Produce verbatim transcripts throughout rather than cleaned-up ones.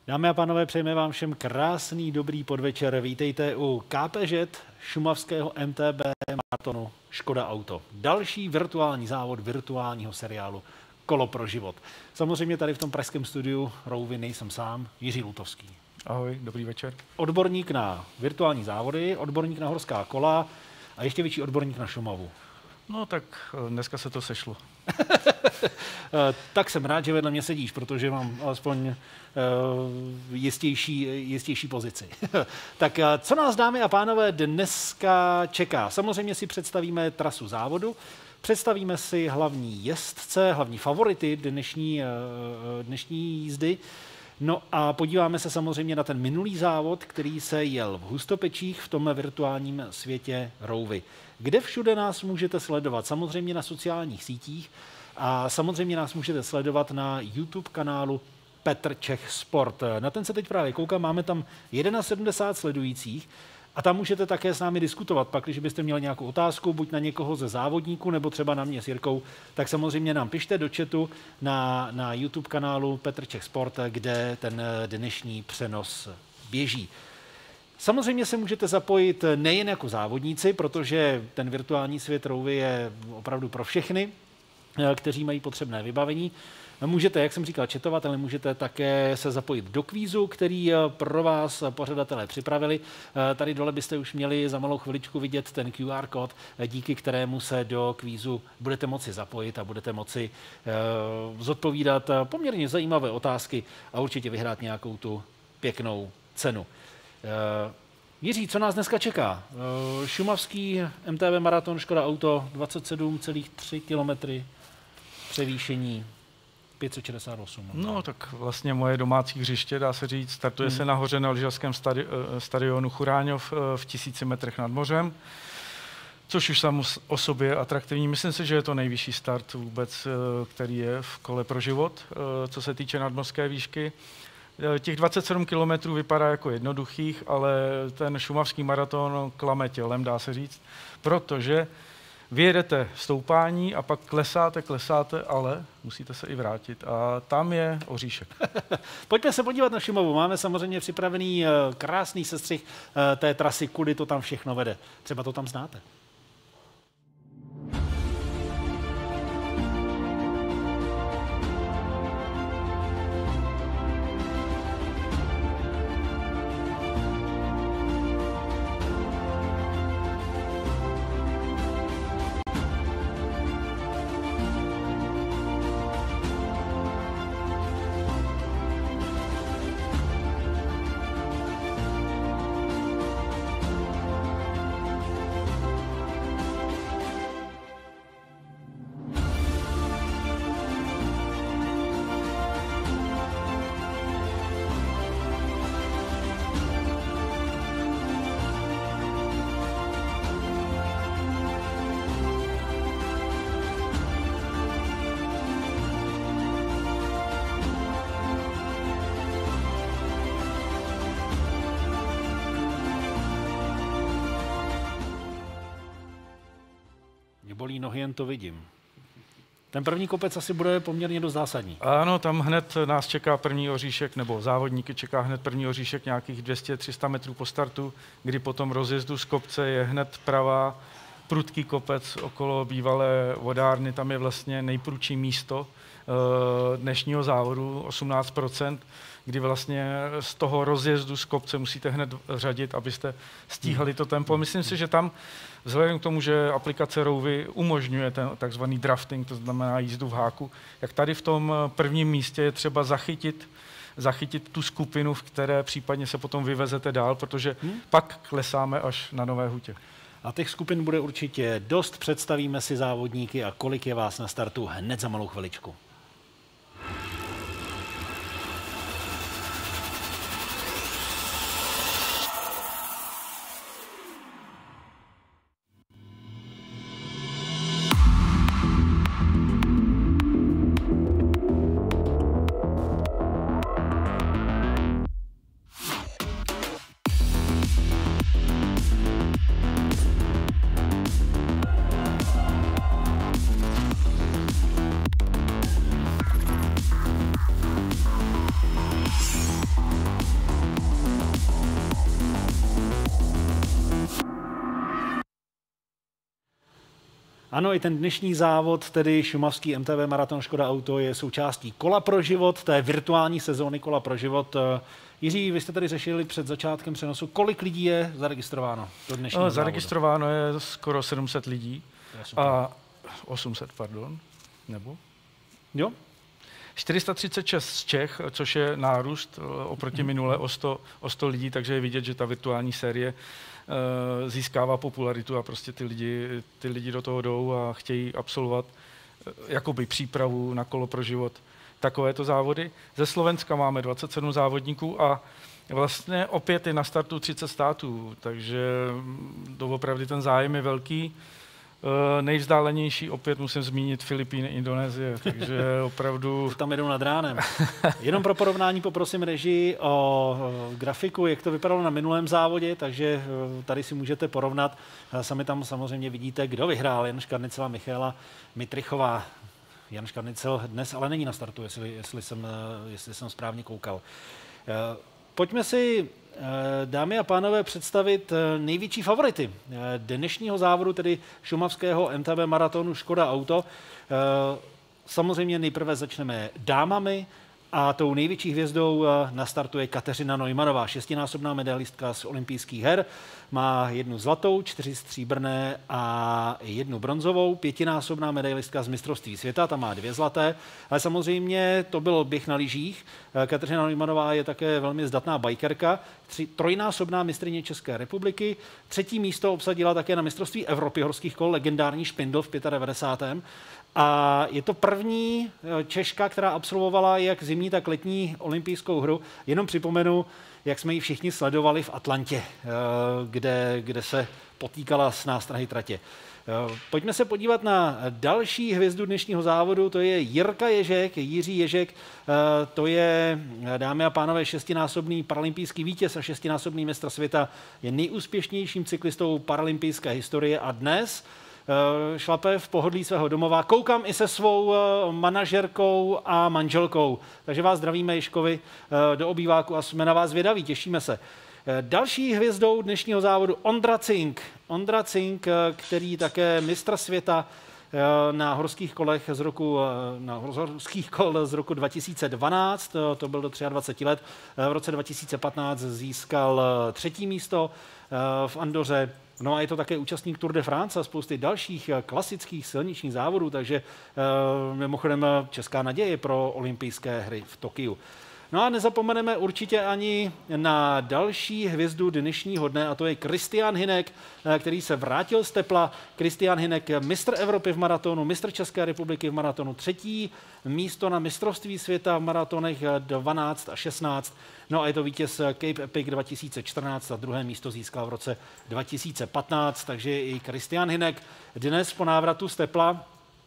Dámy a pánové, přejeme vám všem krásný, dobrý podvečer. Vítejte u K P Ž šumavského M T B maratonu Škoda Auto. Další virtuální závod virtuálního seriálu Kolo pro život. Samozřejmě tady v tom pražském studiu Rouvy nejsem sám, Jiří Lutovský. Ahoj, dobrý večer. Odborník na virtuální závody, odborník na horská kola a ještě větší odborník na Šumavu. No tak dneska se to sešlo. Tak jsem rád, že vedle mě sedíš, protože mám alespoň uh, jistější, jistější pozici. Tak co nás, dámy a pánové, dneska čeká? Samozřejmě si představíme trasu závodu, představíme si hlavní jezdce, hlavní favority dnešní, uh, dnešní jízdy. No a podíváme se samozřejmě na ten minulý závod, který se jel v Hustopečích v tom virtuálním světě Rouvy. Kde všude nás můžete sledovat? Samozřejmě na sociálních sítích a samozřejmě nás můžete sledovat na YouTube kanálu Petr Čech Sport. Na ten se teď právě koukám, máme tam sedmdesát jedna sledujících a tam můžete také s námi diskutovat. Pak, když byste měli nějakou otázku, buď na někoho ze závodníků, nebo třeba na mě s Jirkou, tak samozřejmě nám pište do chatu na, na YouTube kanálu Petr Čech Sport, kde ten dnešní přenos běží. Samozřejmě se můžete zapojit nejen jako závodníci, protože ten virtuální svět Rouvy je opravdu pro všechny, kteří mají potřebné vybavení. Můžete, jak jsem říkal, četovat, ale můžete také se zapojit do kvízu, který pro vás pořadatelé připravili. Tady dole byste už měli za malou chviličku vidět ten Q R kód, díky kterému se do kvízu budete moci zapojit a budete moci uh, zodpovídat poměrně zajímavé otázky a určitě vyhrát nějakou tu pěknou cenu. Uh, Jiří, co nás dneska čeká? Uh, šumavský M T B maraton Škoda Auto, dvacet sedm celá tři kilometry převýšení, pět set šedesát osm. No tak vlastně moje domácí hřiště, dá se říct, startuje hmm. se nahoře na lyžařském stadi- stadionu Churáňov v tisíci metrech nad mořem, což už samo o sobě je atraktivní. Myslím si, že je to nejvyšší start vůbec, který je v kole pro život, co se týče nadmořské výšky. Těch dvacet sedm kilometrů vypadá jako jednoduchých, ale ten šumavský maraton klame tělem, dá se říct, protože vyjedete stoupání a pak klesáte, klesáte, ale musíte se i vrátit. A tam je oříšek. Pojďme se podívat na Šumavu. Máme samozřejmě připravený krásný sestřih té trasy, kudy to tam všechno vede. Třeba to tam znáte. Bolí nohy, jen to vidím. Ten první kopec asi bude poměrně dost zásadní. Ano, tam hned nás čeká první oříšek, nebo závodníky čeká hned první oříšek nějakých dvě stě až tři sta metrů po startu, kdy potom rozjezdu z kopce je hned pravá, prudký kopec okolo bývalé vodárny, tam je vlastně nejprudší místo dnešního závodu, osmnáct procent, kdy vlastně z toho rozjezdu z kopce musíte hned řadit, abyste stíhali to tempo. Myslím si, že tam vzhledem k tomu, že aplikace Rouvy umožňuje ten takzvaný drafting, to znamená jízdu v háku, jak tady v tom prvním místě je třeba zachytit, zachytit tu skupinu, v které případně se potom vyvezete dál, protože hmm. pak klesáme až na Nové Hutě. A těch skupin bude určitě dost. Představíme si závodníky a kolik je vás na startu hned za malou chviličku. Ano, i ten dnešní závod, tedy šumavský M T B Maraton Škoda Auto, je součástí Kola pro život, té virtuální sezóny Kola pro život. Jiří, vy jste tady řešili před začátkem přenosu, kolik lidí je zaregistrováno do dnešního no, závodu? Zaregistrováno je skoro sedm set lidí. A osm set, pardon, nebo? Jo? čtyři sta třicet šest z Čech, což je nárůst oproti minule o sto, o sto lidí, takže je vidět, že ta virtuální série uh, získává popularitu a prostě ty lidi, ty lidi do toho jdou a chtějí absolvovat uh, jakoby přípravu na Kolo pro život. Takovéto závody. Ze Slovenska máme dvacet sedm závodníků a vlastně opět je na startu třicet států, takže doopravdy ten zájem je velký. Uh, nejvzdálenější opět musím zmínit Filipíny, Indonésie, takže opravdu... Tam jedou nad ránem. Jenom pro porovnání poprosím režii o grafiku, jak to vypadalo na minulém závodě, takže tady si můžete porovnat. Sami tam samozřejmě vidíte, kdo vyhrál. Jan Škarnicel a Michaela Mitrichová. Jan Škarnicel dnes ale není na startu, jestli, jestli, jsem, jestli jsem správně koukal. Pojďme si, dámy a pánové, představit největší favority dnešního závodu, tedy šumavského M T B maratonu Škoda Auto. Samozřejmě nejprve začneme dámami a tou největší hvězdou nastartuje Kateřina Neumannová, šestinásobná medailistka z olympijských her. Má jednu zlatou, čtyři stříbrné a jednu bronzovou, pětinásobná medailistka z mistrovství světa, ta má dvě zlaté, ale samozřejmě to byl běh na lyžích. Kateřina Neumannová je také velmi zdatná bajkerka, tři, trojnásobná mistryně České republiky, třetí místo obsadila také na mistrovství Evropy horských kol legendární Špindl v devadesátém pátém A je to první Češka, která absolvovala jak zimní, tak letní olympijskou hru. Jenom připomenu, jak jsme ji všichni sledovali v Atlantě, kde, kde se potýkala s nástrahy tratě. Pojďme se podívat na další hvězdu dnešního závodu, to je Jirka Ježek, Jiří Ježek, to je, dámy a pánové, šestinásobný paralympijský vítěz a šestinásobný mistr světa, je nejúspěšnějším cyklistou paralympijské historie a dnes šlape v pohodlí svého domova. Koukám i se svou manažerkou a manželkou. Takže vás zdravíme, Ježkovi, do obýváku a jsme na vás zvědaví, těšíme se. Další hvězdou dnešního závodu Ondra Cink. Ondra Cink, který také mistr světa na horských kolech z roku, na horských kol z roku dva tisíce dvanáct, to byl do dvacet tři let. V roce dva tisíce patnáct získal třetí místo v Andoře. No a je to také účastník Tour de France a spousty dalších klasických silničních závodů, takže mimochodem česká naděje pro olympijské hry v Tokiu. No a nezapomeneme určitě ani na další hvězdu dnešního dne, a to je Kristián Hynek, který se vrátil z tepla. Kristián Hynek, mistr Evropy v maratonu, mistr České republiky v maratonu, třetí místo na mistrovství světa v maratonech dvanáct a šestnáct. No a je to vítěz Cape Epic dva tisíce čtrnáct a druhé místo získal v roce dva tisíce patnáct, takže i Kristián Hynek dnes po návratu z tepla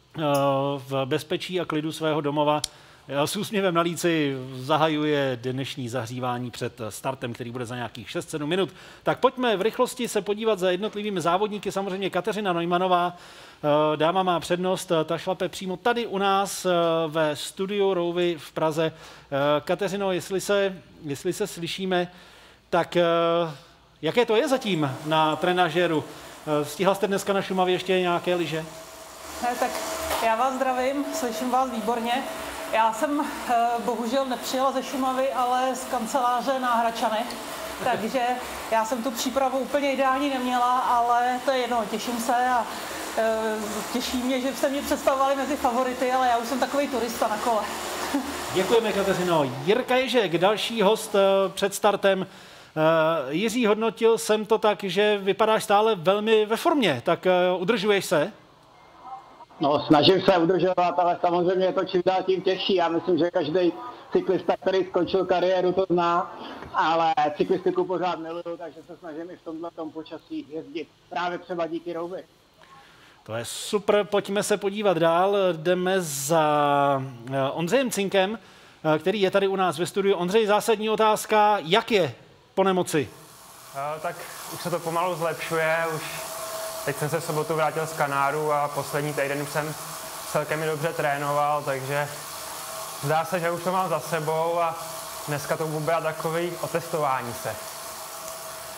v bezpečí a klidu svého domova s úsměvem na líci zahajuje dnešní zahřívání před startem, který bude za nějakých šest sedm minut. Tak pojďme v rychlosti se podívat za jednotlivými závodníky. Samozřejmě Kateřina Neumannová, dáma má přednost, ta šlape přímo tady u nás ve studiu Rouvy v Praze. Kateřino, jestli se, jestli se slyšíme, tak jaké to je zatím na trenažéru? Stihla jste dneska na Šumavě ještě nějaké lyže? Ne, tak já vás zdravím, slyším vás výborně. Já jsem bohužel nepřijela ze Šumavy, ale z kanceláře na Hračanech, takže já jsem tu přípravu úplně ideální neměla, ale to je jedno, těším se a těší mě, že jste mě představovali mezi favority, ale já už jsem takový turista na kole. Děkujeme, Kateřino. Jirka Ježek, další host před startem. Jiří, hodnotil jsem to tak, že vypadáš stále velmi ve formě, tak udržuješ se? No, snažím se udržovat, ale samozřejmě je to čím dál tím těžší. Já myslím, že každý cyklista, který skončil kariéru, to zná, ale cyklistiku pořád miluju, takže se snažím i v tomhle tom počasí jezdit. Právě třeba díky Rouvy. To je super, pojďme se podívat dál. Jdeme za Ondřejem Cinkem, který je tady u nás ve studiu. Ondřej, zásadní otázka, jak je po nemoci? Uh, tak už se to pomalu zlepšuje, už teď jsem se v sobotu vrátil z Kanáru a poslední týden už jsem celkem dobře trénoval, takže zdá se, že už to mám za sebou a dneska to bude takový otestování se.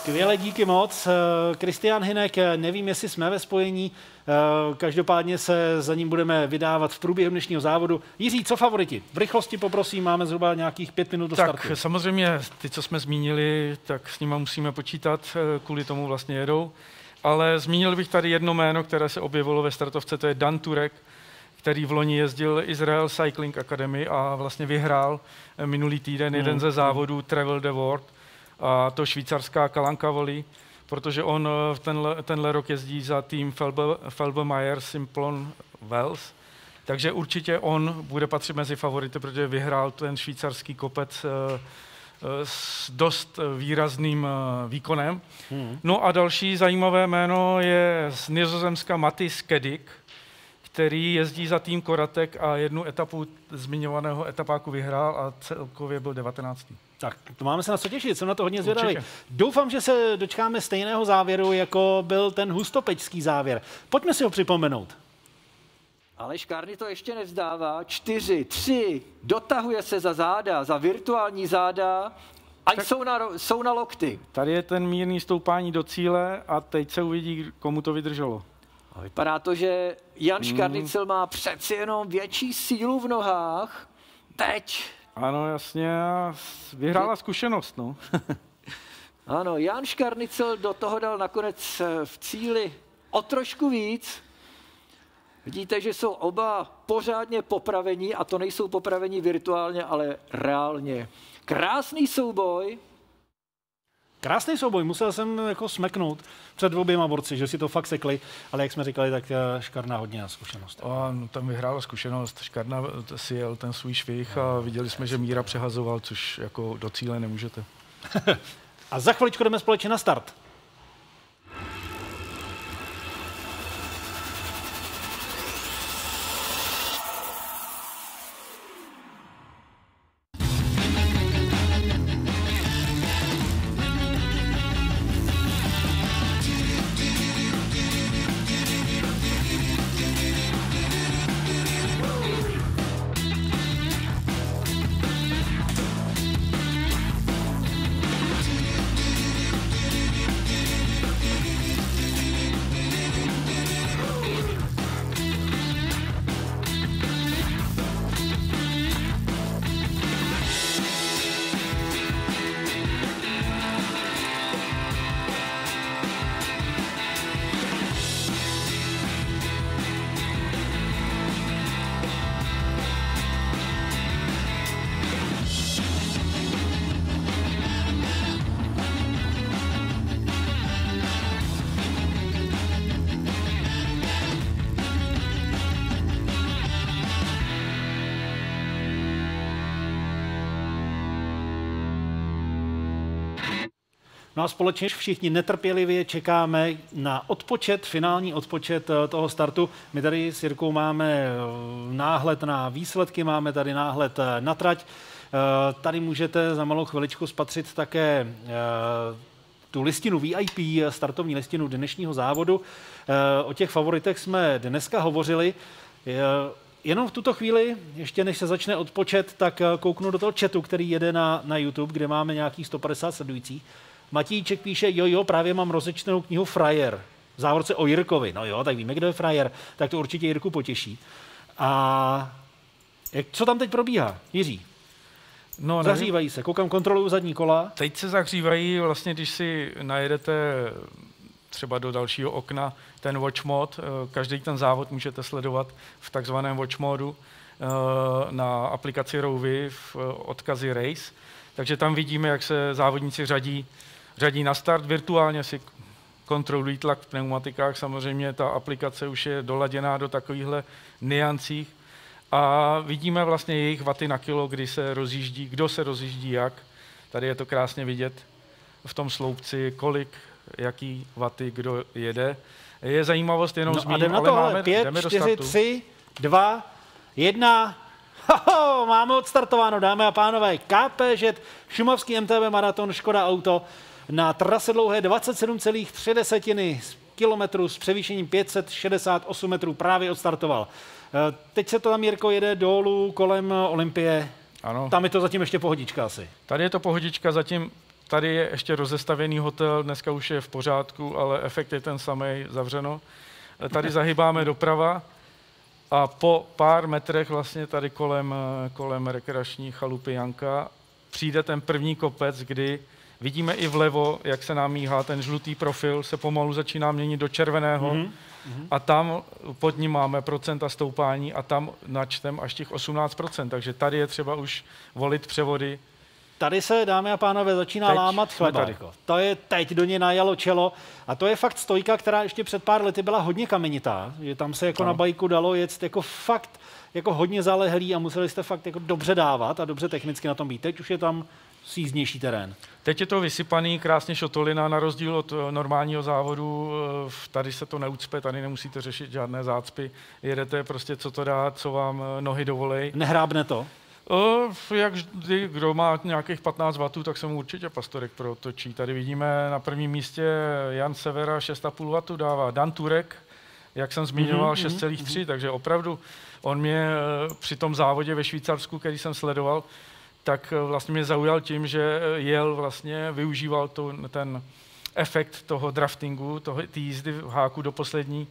Skvěle, díky moc. Kristián Hynek, nevím, jestli jsme ve spojení, každopádně se za ním budeme vydávat v průběhu dnešního závodu. Jiří, co favoriti? V rychlosti poprosím, máme zhruba nějakých pět minut do startu. Tak samozřejmě ty, co jsme zmínili, tak s nimi musíme počítat, kvůli tomu vlastně jedou. Ale zmínil bych tady jedno jméno, které se objevilo ve startovce, to je Dan Turek, který v loni jezdil Israel Cycling Academy a vlastně vyhrál minulý týden jeden hmm. ze závodů Travel the World, a to švýcarská Kalanka Valley, protože on tenhle, tenhle rok jezdí za tým Felbe, Felbemeyer Simplon Wels, takže určitě on bude patřit mezi favority, protože vyhrál ten švýcarský kopec s dost výrazným výkonem. Hmm. No a další zajímavé jméno je z Nizozemska Matthijs Kedik, který jezdí za tým Koratek a jednu etapu zmiňovaného etapáku vyhrál a celkově byl devatenáctý. Tak, to máme se na co těšit, jsem na to hodně zvědavý. Doufám, že se dočkáme stejného závěru, jako byl ten hustopečský závěr. Pojďme si ho připomenout. Aleš Kárny to ještě nevzdává. Čtyři, tři, dotahuje se za záda, za virtuální záda a jsou na, jsou na lokty. Tady je ten mírný stoupání do cíle a teď se uvidí, komu to vydrželo. A vypadá to, že Jan Škarnicl má přeci jenom větší sílu v nohách. Teď. Ano, jasně, vyhrála zkušenost, no. Ano, Jan Škarnicl do toho dal nakonec v cíli o trošku víc. Vidíte, že jsou oba pořádně popravení a to nejsou popravení virtuálně, ale reálně. Krásný souboj. Krásný souboj, musel jsem jako smeknout před oběma borci, že si to fakt sekli, ale jak jsme říkali, tak Škarna hodně na zkušenost. A, no, tam vyhrála zkušenost, Škarna si jel ten svůj švih a viděli jsme, že Míra přehazoval, což jako do cíle nemůžete. A za chviličku jdeme společně na start. No a společně všichni netrpělivě čekáme na odpočet, finální odpočet toho startu. My tady s Jirkou máme náhled na výsledky, máme tady náhled na trať. Tady můžete za malou chviličku spatřit také tu listinu V I P, startovní listinu dnešního závodu. O těch favoritech jsme dneska hovořili. Jenom v tuto chvíli, ještě než se začne odpočet, tak kouknu do toho chatu, který jede na, na YouTube, kde máme nějakých sto padesát sledujících. Matíček píše, jo, jo, právě mám rozečtenou knihu Frajer. V závorce o Jirkovi. No jo, tak víme, kdo je Frajer. Tak to určitě Jirku potěší. A jak, co tam teď probíhá, Jiří? No, zahřívají se, koukám, kontroluju zadní kola. Teď se zahřívají, vlastně, když si najedete třeba do dalšího okna ten watch mod, každý ten závod můžete sledovat v takzvaném watch modu na aplikaci Rouvy v odkazi Race. Takže tam vidíme, jak se závodníci řadí, řadí na start. Virtuálně si kontrolují tlak v pneumatikách. Samozřejmě ta aplikace už je doladěná do takovýchhle niancích. A vidíme vlastně jejich waty na kilo, kdy se rozjíždí, kdo se rozjíždí jak. Tady je to krásně vidět v tom sloupci, kolik, jaký waty, kdo jede. Je zajímavost jenom no zmíním, ale máme, pět, jdeme čtyři, do startu. tři, dva, jedna. Hoho, máme odstartováno, dámy a pánové. K P Ž, Šumavský M T B maraton, Škoda Auto na trase dlouhé dvacet sedm celá tři kilometrů s převýšením pět set šedesát osm metrů právě odstartoval. Teď se to tam, Jirko, jede dolů kolem Olympie. Ano. Tam je to zatím ještě pohodička asi. Tady je to pohodička, zatím tady je ještě rozestavěný hotel, dneska už je v pořádku, ale efekt je ten samý, zavřeno. Tady zahybáme doprava a po pár metrech vlastně tady kolem, kolem rekreační chalupy Janka přijde ten první kopec, kdy vidíme i vlevo, jak se nám míhá ten žlutý profil, se pomalu začíná měnit do červeného mm-hmm. a tam pod ním máme procenta stoupání a tam načtem až těch osmnáct procent, takže tady je třeba už volit převody. Tady se, dámy a pánové, začíná teď lámat chleba. To je teď, do něj najalo čelo a to je fakt stojka, která ještě před pár lety byla hodně kamenitá, že tam se jako ano. na bajku dalo jet jako fakt jako hodně zalehlý a museli jste fakt jako dobře dávat a dobře technicky na tom být. Teď už je tam síznější terén. Teď je to vysypaný, krásně šotolina, na rozdíl od normálního závodu. Tady se to neucpe, tady nemusíte řešit žádné zácpy. Jedete prostě, co to dá, co vám nohy dovolej. Nehrábne to? O, jak vždy, kdo má nějakých patnáct wattů, tak se mu určitě Pastorek protočí. Tady vidíme na prvním místě Jan Severa šest a půl wattů dává. Dan Turek, jak jsem zmiňoval, mm-hmm, šest celá tři, mm-hmm. takže opravdu on mě při tom závodě ve Švýcarsku, který jsem sledoval, tak vlastně mě zaujal tím, že jel vlastně, využíval to, ten efekt toho draftingu, toho, té jízdy v háku do posledního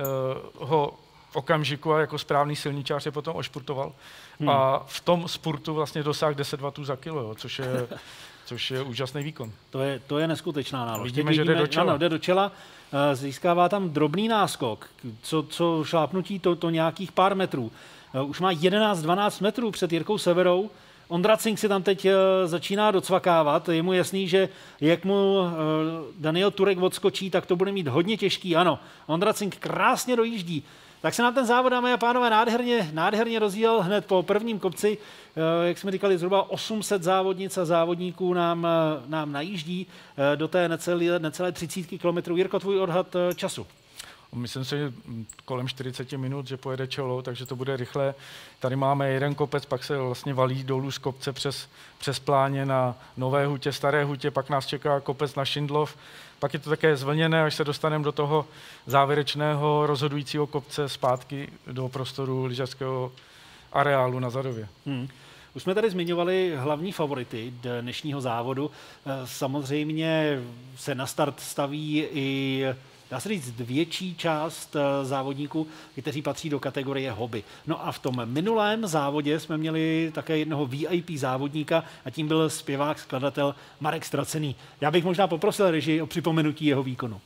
uh, okamžiku a jako správný silničář je potom ošpurtoval. Hmm. A v tom spurtu vlastně dosáhl deset wattů za kilo, jo, což je, což je úžasný výkon. To je, to je neskutečná nálož. Vidíme, vidíme, že jde do čela. Ano, jde do čela, získává tam drobný náskok, co, co šlápnutí to, to nějakých pár metrů. Už má jedenáct dvanáct metrů před Jirkou Severou. Ondra Cink si tam teď začíná docvakávat. Je mu jasný, že jak mu Daniel Turek odskočí, tak to bude mít hodně těžký. Ano, Ondra Cink krásně dojíždí. Tak se nám ten závod, dámy a pánové, nádherně, nádherně rozjel hned po prvním kopci. Jak jsme říkali, zhruba osm set závodnic a závodníků nám, nám najíždí do té necelé, necelé třicítky kilometrů. Jirko, tvůj odhad času? Myslím si, že kolem čtyřicet minut, že pojede čelo, takže to bude rychle. Tady máme jeden kopec, pak se vlastně valí dolů z kopce přes, přes pláně na Nové hutě, Staré hutě, pak nás čeká kopec na Šindlov. Pak je to také zvlněné, až se dostaneme do toho závěrečného rozhodujícího kopce zpátky do prostoru lyžařského areálu na Zadově. Hmm. Už jsme tady zmiňovali hlavní favority dnešního závodu. Samozřejmě se na start staví i, dá se říct, větší část závodníků, kteří patří do kategorie hobby. No a v tom minulém závodě jsme měli také jednoho V I P závodníka a tím byl zpěvák, skladatel Marek Stracený. Já bych možná poprosil režii o připomenutí jeho výkonu.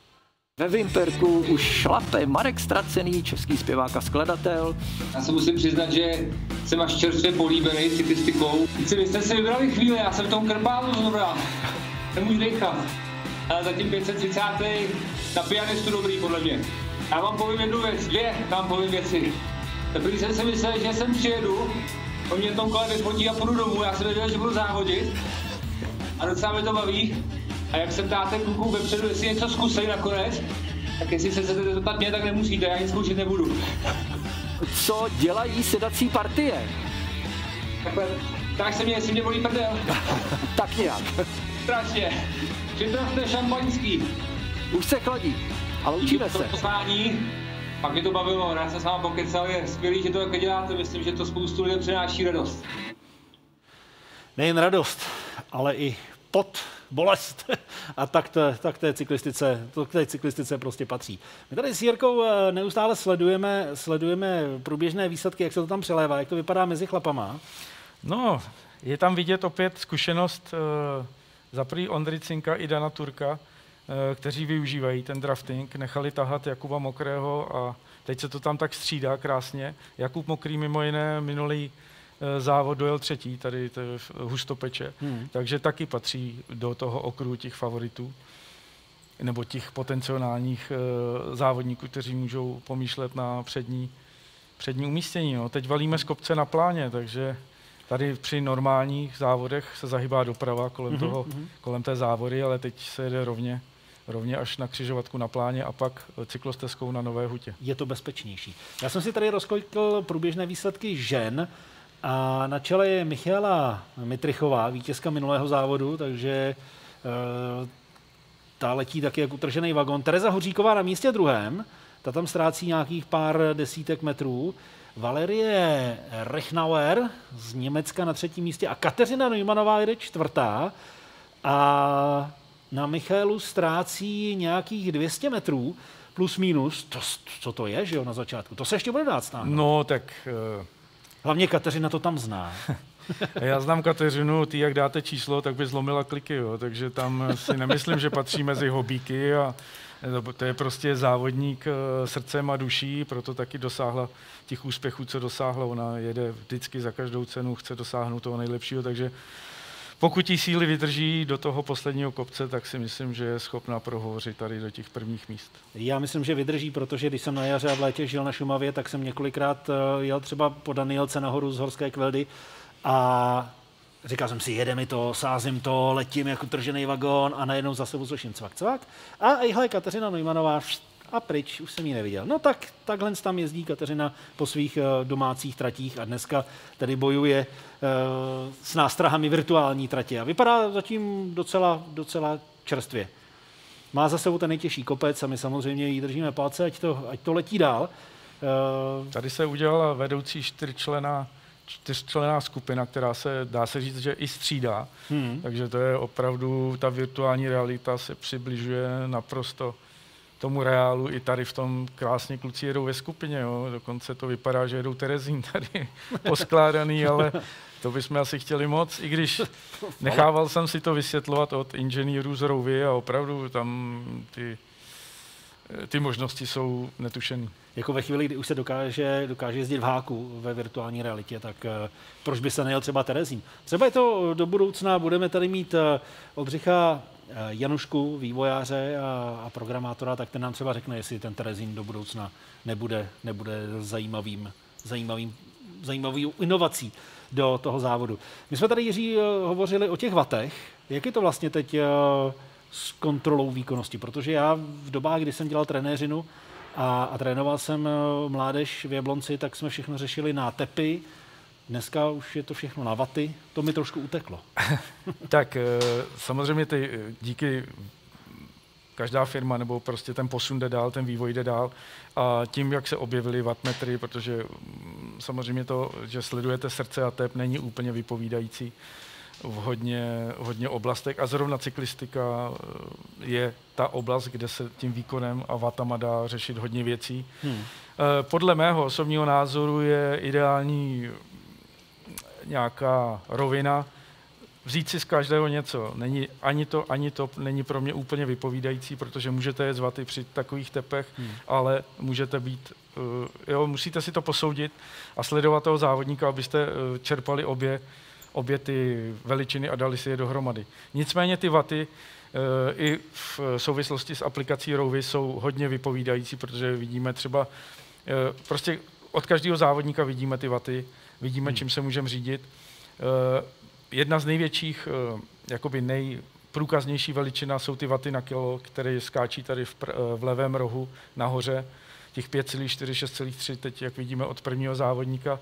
Ve Vimperku už šlape Marek Stracený, český zpěvák a skladatel. Já se musím přiznat, že jsem až čerstvě políbený cyklistikou. Vy jste si vybrali chvíli, já jsem v tom krpálu znovu. Nemůžu dechat. Ale zatím pět set třicet na pianistu dobrý, podle mě. Já vám povím jednu věc, dvě vám povím věci. Teprve jsem si myslel, že sem přijedu, oni mě v tom kole vyfotí a půjdu domů, já jsem věděl, že budu závodit. A docela mě to baví. A jak se ptáte kluků vepředu, jestli něco zkusej nakonec, tak jestli se chcete zeptat mě, tak nemusíte, já nic zkoušet nebudu. Co dělají sedací partie? Takhle, tak se mě, jestli mě bolí prdel. Tak nějak. Strašně. Připravte šampaňský. Už se chladí, ale učíme se. Poslání, pak mě to bavilo, já jsem s váma pokecal, je skvělý, že to takhle děláte, myslím, že to spoustu lidem přináší radost. Nejen radost, ale i pot, bolest. A tak, to, tak té cyklistice, to k té cyklistice prostě patří. My tady s Jirkou neustále sledujeme, sledujeme průběžné výsledky, jak se to tam přelévá, jak to vypadá mezi chlapama. No, je tam vidět opět zkušenost uh, za prý Ondry Cinka i Dana Turka, uh, kteří využívají ten drafting, nechali tahat Jakuba Mokrého a teď se to tam tak střídá krásně. Jakub Mokrý mimo jiné minulý závod dojel třetí, tady to je Hustopeče, hmm. takže taky patří do toho okruhu těch favoritů nebo těch potenciálních uh, závodníků, kteří můžou pomýšlet na přední, přední umístění. No. Teď valíme z kopce na pláně, takže tady při normálních závodech se zahybá doprava kolem, hmm. toho, hmm. kolem té závody, ale teď se jede rovně, rovně až na křižovatku na pláně a pak cyklostezkou na Nové hutě. Je to bezpečnější. Já jsem si tady rozkoukl průběžné výsledky žen. A na čele je Michaela Mitrichová, vítězka minulého závodu, takže e, ta letí taky jak utržený vagon. Tereza Hoříková na místě druhém, ta tam ztrácí nějakých pár desítek metrů. Valerie Rechnauer z Německa na třetím místě a Kateřina Neumannová jede čtvrtá. a na Michaelu ztrácí nějakých dvě stě metrů, plus minus, to, co to je, že jo, na začátku? To se ještě bude dát stáhnout. No, tak... Uh... Hlavně Kateřina to tam zná. Já znám Kateřinu, ty jak dáte číslo, tak by zlomila kliky, jo. Takže tam si nemyslím, že patří mezi hobíky a to je prostě závodník srdcem a duší, proto taky dosáhla těch úspěchů, co dosáhla. Ona jede vždycky za každou cenu, chce dosáhnout toho nejlepšího, takže pokud jí síly vydrží do toho posledního kopce, tak si myslím, že je schopná prohovořit tady do těch prvních míst. Já myslím, že vydrží, protože když jsem na jaře a v létě žil na Šumavě, tak jsem několikrát jel třeba po Danielce nahoru z Horské Kveldy a říkal jsem si, jede mi to, sázím to, letím jako tržený vagón a najednou zase uslyším cvak, cvak. A ejhle, Kateřina Neumannová a pryč, už jsem ji neviděl. No tak takhle tam jezdí Kateřina po svých domácích tratích a dneska tady bojuje uh, s nástrahami virtuální tratě a vypadá zatím docela, docela čerstvě. Má za sebou ten nejtěžší kopec a my samozřejmě jí držíme palce, ať to, ať to letí dál. Uh, tady se udělala vedoucí čtyřčlenná čtyřčlenná skupina, která se, dá se říct, že i střídá. Hmm. Takže to je opravdu, ta virtuální realita se přibližuje naprosto tomu reálu. I tady v tom krásně kluci jedou ve skupině. Jo. Dokonce to vypadá, že jedou Terezín tady poskládaný, ale to bychom asi chtěli moc, i když nechával jsem si to vysvětlovat od inženýrů z Rouvy a opravdu tam ty, ty možnosti jsou netušený. Jako ve chvíli, kdy už se dokáže, dokáže jezdit v háku ve virtuální realitě, tak uh, proč by se nejel třeba Terezín? Třeba je to do budoucna, budeme tady mít uh, Oldřicha uh, Janušku, vývojáře a, a programátora, tak ten nám třeba řekne, jestli ten Terezín do budoucna nebude, nebude zajímavým, zajímavým, zajímavou inovací do toho závodu. My jsme tady, Jiří, uh, hovořili o těch vatech. Jak je to vlastně teď uh, s kontrolou výkonnosti? Protože já v dobách, kdy jsem dělal trenéřinu, A, a trénoval jsem mládež v Jablonci, tak jsme všechno řešili na tepy. Dneska už je to všechno na vaty. To mi trošku uteklo. Tak samozřejmě ty díky každá firma nebo prostě ten posun jde dál, ten vývoj jde dál. A tím, jak se objevily wattmetry, protože samozřejmě to, že sledujete srdce a tep, není úplně vypovídající v hodně, v hodně oblastech a zrovna cyklistika je ta oblast, kde se tím výkonem a vatama dá řešit hodně věcí. Hmm. Podle mého osobního názoru je ideální nějaká rovina, vzít si z každého něco. Není, ani to, ani to není pro mě úplně vypovídající, protože můžete jet z vaty při takových tepech, hmm. ale můžete být, jo, musíte si to posoudit a sledovat toho závodníka, abyste čerpali obě obě ty veličiny a dali si je dohromady. Nicméně ty vaty e, i v souvislosti s aplikací Rouvy jsou hodně vypovídající, protože vidíme třeba, e, prostě od každého závodníka vidíme ty vaty, vidíme, hmm. čím se můžeme řídit. E, jedna z největších, e, jakoby nejprůkaznější veličina jsou ty vaty na kilo, které skáčí tady v, pr, v levém rohu nahoře, těch pět celá čtyři, šest celá tři, teď jak vidíme od prvního závodníka.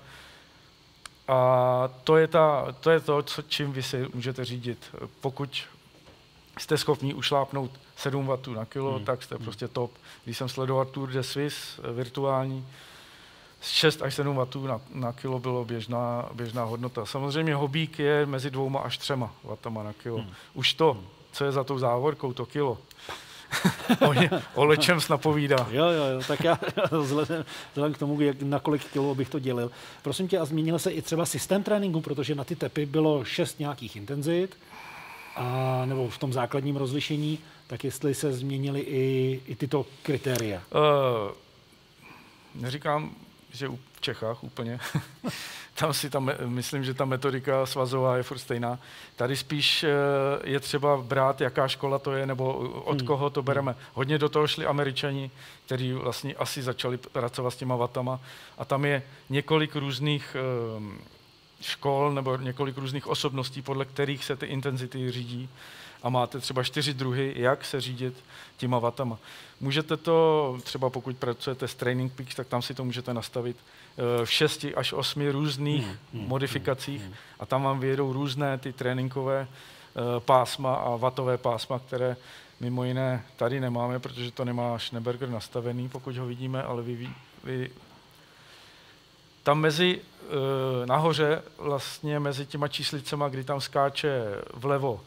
A to je, ta, to, je to, co, čím vy si můžete řídit. Pokud jste schopni ušlápnout sedm wattů na kilo, hmm. tak jste hmm. prostě top. Když jsem sledoval Tour de Suisse virtuální, šest až sedm wattů na, na kilo bylo běžná, běžná hodnota. Samozřejmě hobík je mezi dvouma až třema wattama na kilo. Hmm. Už to, co je za tou závorkou, to kilo, o, ně, o lečem napovídá. Jo, jo, jo, tak já vzhledem, vzhledem k tomu, jak, na kolik kilo bych to dělil. Prosím tě, a změnil se i třeba systém tréninku, protože na ty tepy bylo šest nějakých intenzit, a, nebo v tom základním rozlišení, tak jestli se změnily i, i tyto kritéria. Uh, neříkám, že v Čechách úplně. Tam si tam, myslím, že ta metodika svazová je furt stejná. Tady spíš je třeba brát, jaká škola to je, nebo od hmm. koho to bereme. Hodně do toho šli Američani, kteří vlastně asi začali pracovat s těma vatama. A tam je několik různých um, škol nebo několik různých osobností, podle kterých se ty intenzity řídí. A máte třeba čtyři druhy, jak se řídit těma vatama. Můžete to, třeba pokud pracujete s Training Peaks, tak tam si to můžete nastavit v šesti až osmi různých hmm, hmm, modifikacích hmm, hmm. a tam vám vyjedou různé ty tréninkové pásma a vatové pásma, které mimo jiné tady nemáme, protože to nemá Schneeberger nastavený, pokud ho vidíme, ale vy, vy tam mezi nahoře, vlastně mezi těma číslicema, kdy tam skáče vlevo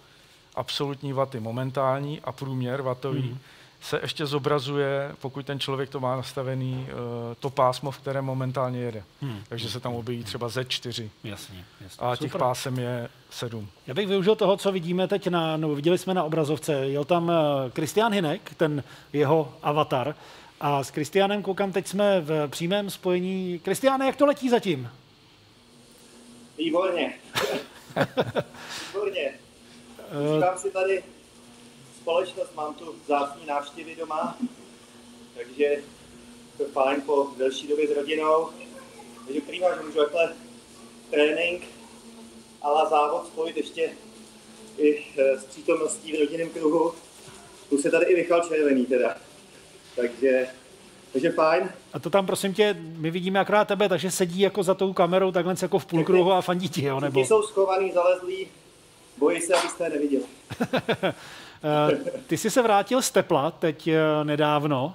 absolutní waty momentální a průměr watový hmm. se ještě zobrazuje, pokud ten člověk to má nastavený, to pásmo, v kterém momentálně jede. Hmm. Takže se tam objeví třeba zet čtyři. Jasně, jasně. A těch Super. Pásem je sedm. Já bych využil toho, co vidíme teď, na, no, viděli jsme na obrazovce. Jel tam Kristián Hynek, ten jeho avatar. A s Kristiánem koukám, teď jsme v přímém spojení. Kristiáne, jak to letí zatím? Výborně. Výborně. Užívám si tady společnost, mám tu vzácný návštěvy doma, takže to je fajn po delší době s rodinou. Takže prýma, že můžu takhle trénink a závod spojit ještě i s přítomností v rodinném kruhu. Tu se tady i Michal Červený teda. Takže, takže fajn. A to tam, prosím tě, my vidíme akorát tebe, takže sedí jako za tou kamerou takhle jako v půlkruhu a fandí ti, jo? Nebo... Ti jsou schovaný, zalezlí, bojí se, abyste je neviděli. Ty jsi se vrátil z tepla teď nedávno.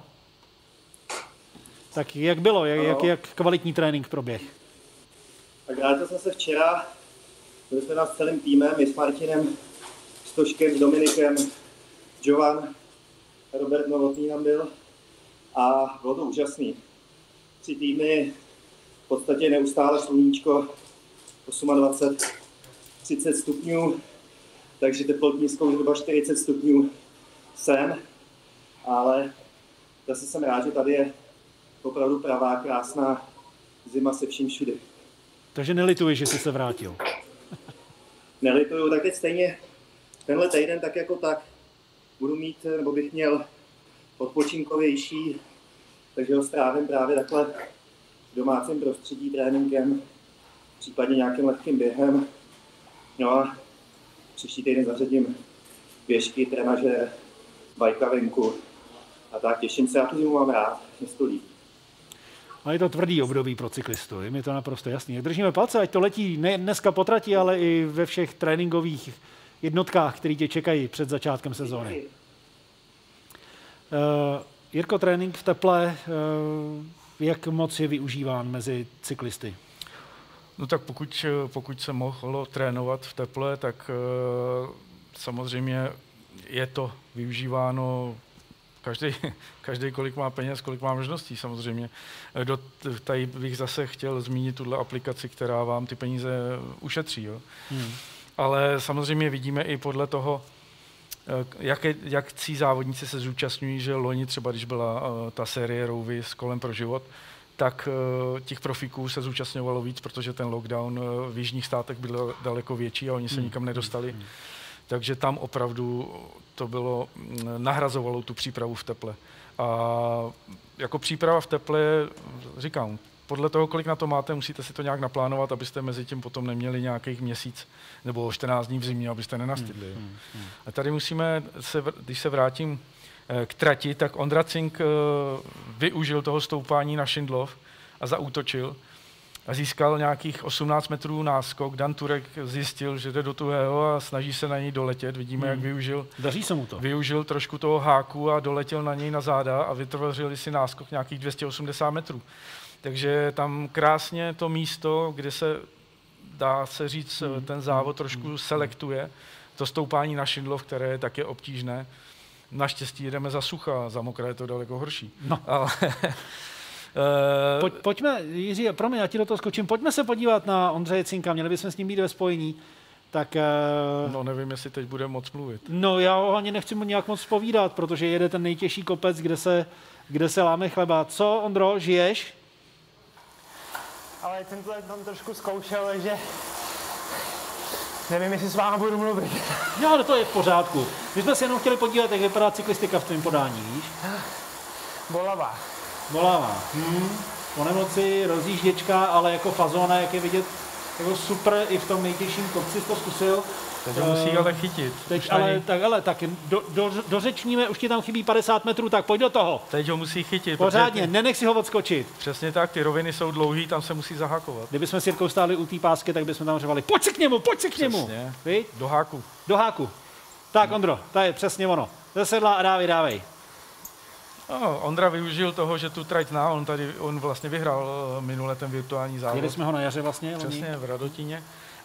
Tak jak bylo? Jak, jak, jak kvalitní trénink proběh? Tak vrátil jsem se včera. Byli jsme nás celým týmem, my s Martinem, s Toškem, s Dominikem, Jovan, Robert Novotný tam byl. A bylo to úžasný. Tři týmy, v podstatě neustále sluníčko, dvacet osm, třicet stupňů, takže teplotní zkouš zhruba čtyřicet stupňů sem, ale zase jsem rád, že tady je opravdu pravá, krásná zima se vším všude. Takže nelituji, že jsi se vrátil. Nelituju, tak teď stejně tenhle týden tak jako tak budu mít, nebo bych měl odpočinkovější, takže ho strávím právě takhle v domácím prostředí tréninkem, případně nějakým lehkým během. No a příští týden zařadím běžky, trenažér, bajka venku a tak. Těším se, já tu zimu mám rád, mě to líbí. A je to tvrdý období pro cyklistu, je mi to naprosto jasný. Držíme palce, ať to letí nejen dneska po trati, ale i ve všech tréninkových jednotkách, které tě čekají před začátkem sezóny. Uh, Jirko, trénink v teple, uh, jak moc je využíván mezi cyklisty? No tak pokud, pokud se mohlo trénovat v teple, tak uh, samozřejmě je to využíváno každý, každý, kolik má peněz, kolik má možností samozřejmě. Do, tady bych zase chtěl zmínit tuhle aplikaci, která vám ty peníze ušetří. Jo? Hmm. Ale samozřejmě vidíme i podle toho, jak, jak cí závodníci se zúčastňují, že loni třeba, když byla uh, ta série Rouvy s kolem pro život, tak uh, těch profíků se zúčastňovalo víc, protože ten lockdown uh, v jižních státech byl daleko větší a oni se hmm. nikam nedostali. Hmm. Takže tam opravdu to bylo, nahrazovalo tu přípravu v teple. A jako příprava v teple, říkám, podle toho, kolik na to máte, musíte si to nějak naplánovat, abyste mezi tím potom neměli nějakých měsíc nebo čtrnáct dní v zimě, abyste nenastydli. Hmm, hmm, hmm. A tady musíme, se, když se vrátím k trati, tak Ondra Cink využil toho stoupání na Šindlov a zaútočil a získal nějakých osmnáct metrů náskok. Dan Turek zjistil, že jde do tuhého a snaží se na něj doletět. Vidíme, hmm. jak využil. Daří se mu to. Využil trošku toho háku a doletěl na něj na záda a vytvořili si náskok nějakých dvě stě osmdesát metrů. Takže tam krásně to místo, kde se, dá se říct, hmm. ten závod trošku hmm. selektuje. To stoupání na Šindlov, které je také obtížné. Naštěstí jedeme za sucha, za mokré je to daleko horší. No. Ale Pojď, pojďme, Jiří, promiň, já ti do toho skočím, pojďme se podívat na Ondřeje Cinka, měli bychom s ním být ve spojení. Tak, no nevím, jestli teď bude moc mluvit. No já ho ani nechci mu nějak moc povídat, protože jede ten nejtěžší kopec, kde se, kde se láme chleba. Co, Ondro, žiješ? Ale jsem to tam trošku zkoušel, takže nevím, jestli s vámi budu mluvit. No, ale to je v pořádku. My jsme se jenom chtěli podívat, jak vypadá cyklistika v tvém podání, víš? Bolavá. Bolavá. Hmm. Po nemoci, rozjížděčka, ale jako fazóna, jak je vidět, jako super i v tom nejtěžším kopci to zkusil. Teď ho musí ale chytit. Teď, ale, tak, ale tak do, do, dořečníme, už ti tam chybí padesát metrů, tak pojď do toho. Teď ho musí chytit. Pořádně, ty, nenech si ho odskočit. Přesně tak, ty roviny jsou dlouhý, tam se musí zahakovat. Kdybychom s Jirkou stáli u té pásky, tak bychom tam řevali, pojď si k němu, pojď si k němu. Víš? Do háku. Do háku. Tak, Ondro, to je přesně ono. Zasedla a dávej, dávej. No, Ondra využil toho, že tu trať zná, on tady, on vlastně vyhrál minule ten virtuální závod. Jeli jsme ho na jaře vlastně. Přesně, v Radotíně.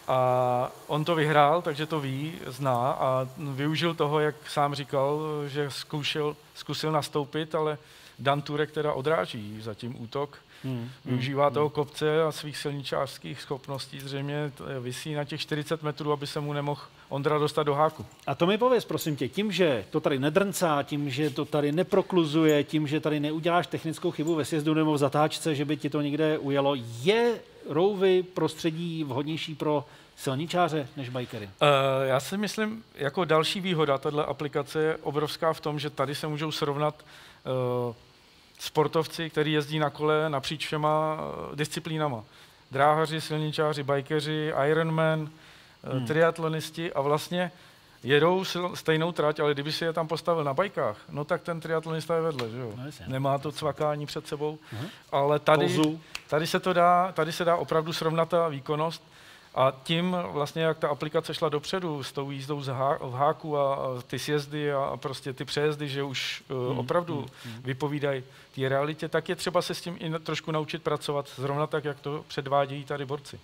A on to vyhrál, takže to ví, zná a využil toho, jak sám říkal, že zkusil, zkusil nastoupit, ale Dan Turek teda odráží zatím útok. Hmm. Využívá toho kopce a svých silničářských schopností. Zřejmě visí na těch čtyřicet metrů, aby se mu nemohl Ondra dostat do háku. A to mi pověz, prosím tě, tím, že to tady nedrncá, tím, že to tady neprokluzuje, tím, že tady neuděláš technickou chybu ve sjezdu nebo v zatáčce, že by ti to někde ujelo, je rouvy prostředí vhodnější pro silničáře než bikery? Uh, já si myslím, jako další výhoda tato aplikace je obrovská v tom, že tady se můžou srovnat uh, sportovci, kteří jezdí na kole napříč všema disciplínama. Dráhaři, silničáři, bikeři, Ironman, hmm. triatlonisti a vlastně jedou stejnou trať, ale kdyby si je tam postavil na bajkách, no tak ten triatlonista je vedle, že jo? No, nemá to cvakání před sebou, uh-huh. ale tady, tady, se to dá, tady se dá opravdu srovnat ta výkonnost a tím vlastně, jak ta aplikace šla dopředu s tou jízdou v háku a, a ty sjezdy a, a prostě ty přejezdy, že už uh, hmm. opravdu hmm. vypovídají té realitě, tak je třeba se s tím i trošku naučit pracovat, zrovna tak, jak to předvádějí tady borci.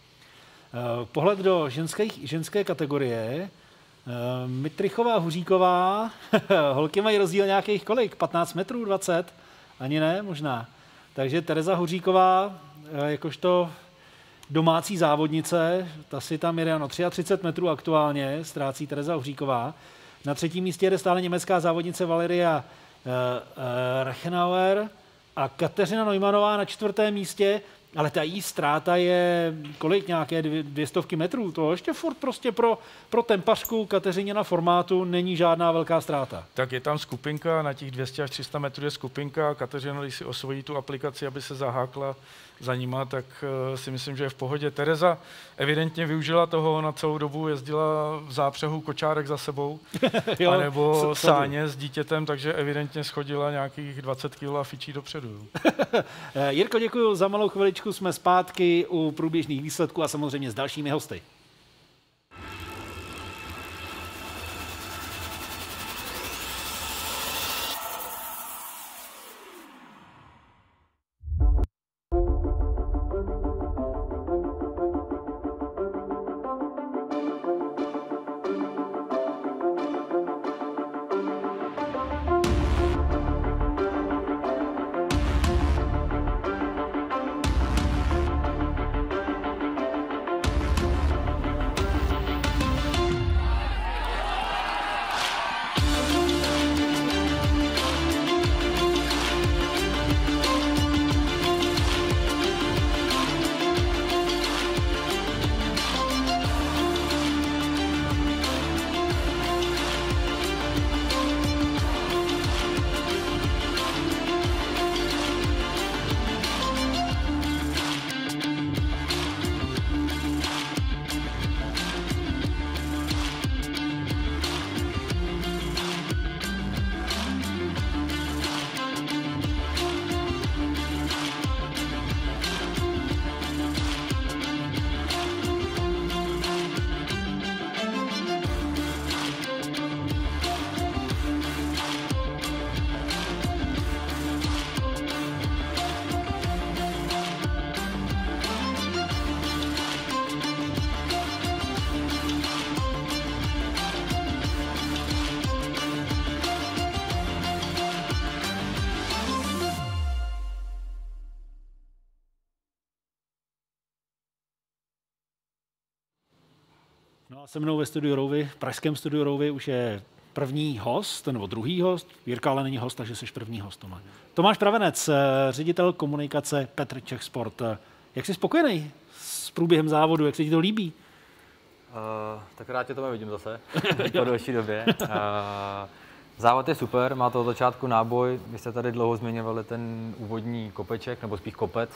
Uh, pohled do ženské, ženské kategorie. Uh, Mitrichová, Huříková, holky mají rozdíl nějakých kolik? patnáct metrů, dvacet? Ani ne, možná. Takže Tereza Huříková, uh, jakožto domácí závodnice, ta si tam jede ano, třicet tři metrů aktuálně, ztrácí Tereza Huříková. Na třetím místě jede stále německá závodnice Valeria uh, uh, Rechenauer a Kateřina Neumannová na čtvrtém místě, ale ta její ztráta je kolik, nějaké dvě, dvě stovky metrů. To ještě furt prostě pro, pro tempařku Kateřiněna formátu není žádná velká ztráta. Tak je tam skupinka, na těch dvě stě až tři sta metrů je skupinka. Kateřina, když si osvojí tu aplikaci, aby se zahákla za nima, tak uh, si myslím, že je v pohodě. Tereza evidentně využila toho, na celou dobu jezdila v zápřehu kočárek za sebou, jo, anebo s, sáně s dítětem, takže evidentně schodila nějakých dvacet kilo a fičí dopředu. Jirko, děkuji za malou chviličku, jsme zpátky u průběžných výsledků a samozřejmě s dalšími hosty. No a se mnou ve studiu Rouvy, v pražském studiu Rouvy už je první host, nebo druhý host. Jirka ale není host, takže jsi první host. Tomáš. Tomáš Pravenec, ředitel komunikace Petr Čech Sport. Jak jsi spokojený s průběhem závodu, jak se ti to líbí? Uh, tak rád tě to vidím zase, po další době. Uh, závod je super, má to od začátku náboj. Vy jste tady dlouho zmiňovali ten úvodní kopeček, nebo spíš kopec.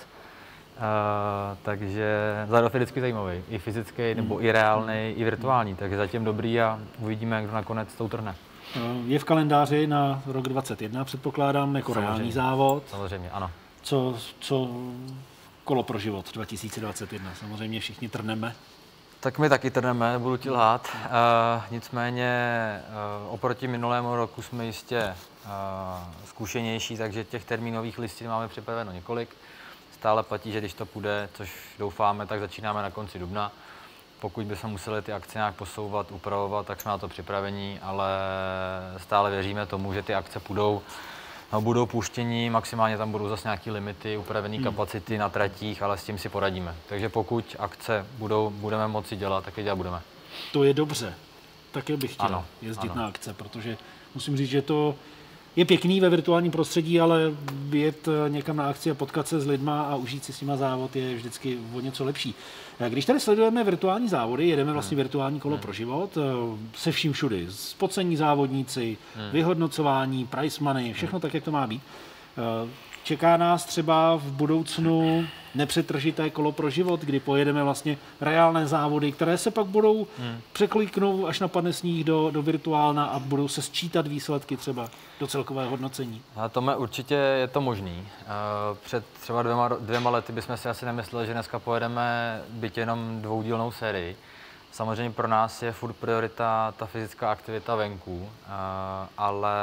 Uh, takže závod je vždycky zajímavý, i fyzický, nebo mm. i reálný, mm. i virtuální, takže zatím dobrý a uvidíme, kdo nakonec to utrhne. Je v kalendáři na rok dvacet jedna, předpokládám, jako samozřejmě, reálný závod. Samozřejmě, ano. Co, co kolo pro život dva tisíce dvacet jedna, samozřejmě všichni trhneme. Tak my taky trhneme, budu ti lhát. Uh, nicméně uh, oproti minulému roku jsme jistě uh, zkušenější, takže těch termínových listin máme připraveno několik. Stále platí, že když to půjde, což doufáme, tak začínáme na konci dubna. pokud bychom museli ty akce nějak posouvat, upravovat, tak jsme na to připravení, ale stále věříme tomu, že ty akce půjdou, no, budou puštění, maximálně tam budou zase nějaké limity, upravené hmm. kapacity na tratích, ale s tím si poradíme. Takže pokud akce budou, budeme moci dělat, tak je dělat budeme. To je dobře. Také bych chtěl ano, jezdit ano. na akce, protože musím říct, že to je pěkný ve virtuálním prostředí, ale jet někam na akci a potkat se s lidma a užít si s nima závod je vždycky o něco lepší. Když tady sledujeme virtuální závody, jedeme vlastně hmm. virtuální kolo hmm. pro život, se vším všudy, spocení závodníci, hmm. vyhodnocování, prize money, všechno hmm. tak, jak to má být. Čeká nás třeba v budoucnu nepřetržité kolo pro život, kdy pojedeme vlastně reálné závody, které se pak budou hmm. překlíknou, až napadne sníh do, do virtuálna a budou se sčítat výsledky třeba do celkového hodnocení. A to určitě je to možný. Před třeba dvěma, dvěma lety bychom si asi nemysleli, že dneska pojedeme byť jenom dvoudílnou sérii. Samozřejmě pro nás je furt priorita ta fyzická aktivita venku, ale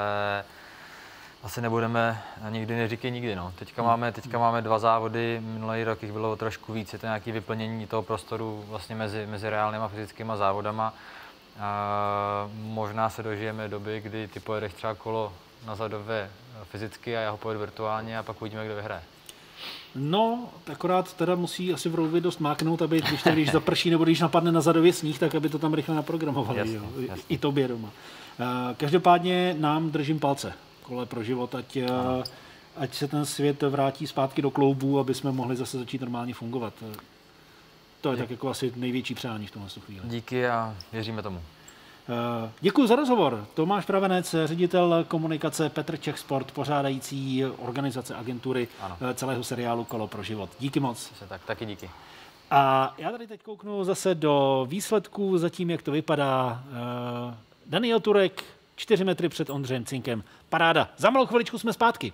asi nebudeme, nikdy neříkej nikdy, no. Teďka, hmm. máme, teďka máme dva závody, minulý rok jich bylo trošku víc, je to nějaké vyplnění toho prostoru vlastně mezi, mezi reálnými a fyzickými závodama. A možná se dožijeme doby, kdy ty pojedeš třeba kolo na zadově fyzicky a já ho pojedu virtuálně a pak uvidíme, kdo vyhraje. No, akorát teda musí asi v Rouvě dost máknout, aby když, to, když zaprší nebo když napadne na zadově sníh, tak aby to tam rychle naprogramovali, jasně, jo. Jasně. I tobě doma. Každopádně nám držím palce. Kole pro život, ať, ať se ten svět vrátí zpátky do kloubů, aby jsme mohli zase začít normálně fungovat. To je Díky. Tak jako asi největší přání v tomhle chvíli. Díky a věříme tomu. Děkuji za rozhovor. Tomáš Pravenec, ředitel komunikace Petr Čech Sport, pořádající organizace agentury ano. celého seriálu Kolo pro život. Díky moc. Tak, taky díky. A já tady teď kouknu zase do výsledků, zatím jak to vypadá. Daniel Turek, čtyři metry před Ondřejem Cinkem. Paráda. Za malou chviličku jsme zpátky.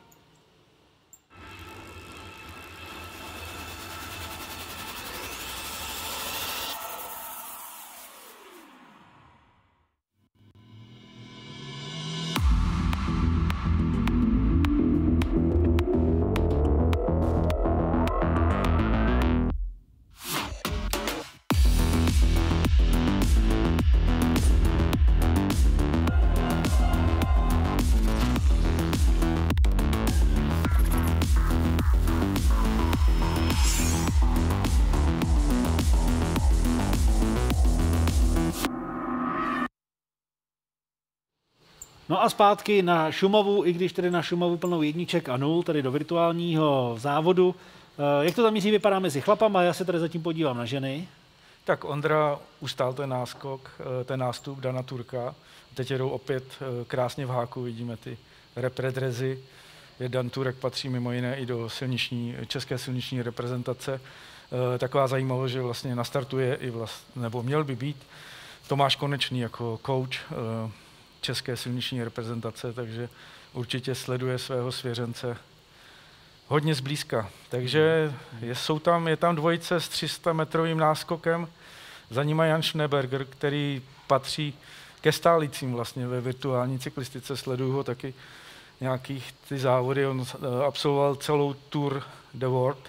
No a zpátky na Šumavu, i když tedy na Šumavu plnou jedniček a nul, tady do virtuálního závodu. Jak to tam míří vypadá mezi chlapama? Já se tady zatím podívám na ženy. Tak Ondra ustál ten náskok, ten nástup Dana Turka. Teď jedou opět krásně v háku, vidíme ty repredrezy. Dan Turek patří mimo jiné i do silniční, české silniční reprezentace. Taková zajímavost, že vlastně nastartuje i vlast, nebo měl by být Tomáš Konečný jako coach české silniční reprezentace, takže určitě sleduje svého svěřence hodně zblízka. Takže je, jsou tam, je tam dvojice s tři sta metrovým náskokem, za nima Jan Schneeberger, který patří ke stálicím vlastně ve virtuální cyklistice, sleduju ho taky nějakých ty závody, on absolvoval celou Tour de World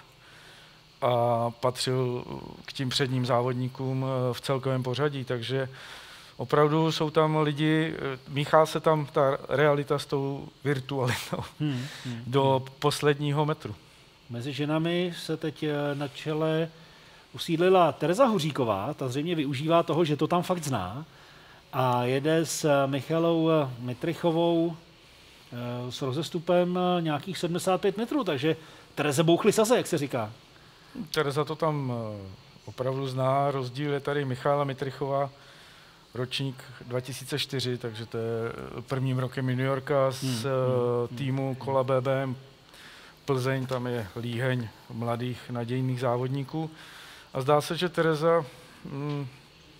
a patřil k tím předním závodníkům v celkovém pořadí, takže opravdu jsou tam lidi, míchá se tam ta realita s tou virtualitou hmm, hmm, do hmm. posledního metru. Mezi ženami se teď na čele usídlila Tereza Huříková, ta zřejmě využívá toho, že to tam fakt zná a jede s Michalou Mitrichovou s rozestupem nějakých sedmdesát pět metrů, takže Tereze bouchly saze, jak se říká. Tereza to tam opravdu zná, rozdíl je tady Michala Mitrichová, ročník dva tisíce čtyři, takže to je prvním rokem juniorka z hmm, hmm, týmu kola B B M Plzeň, tam je líheň mladých nadějných závodníků. A zdá se, že Tereza hm,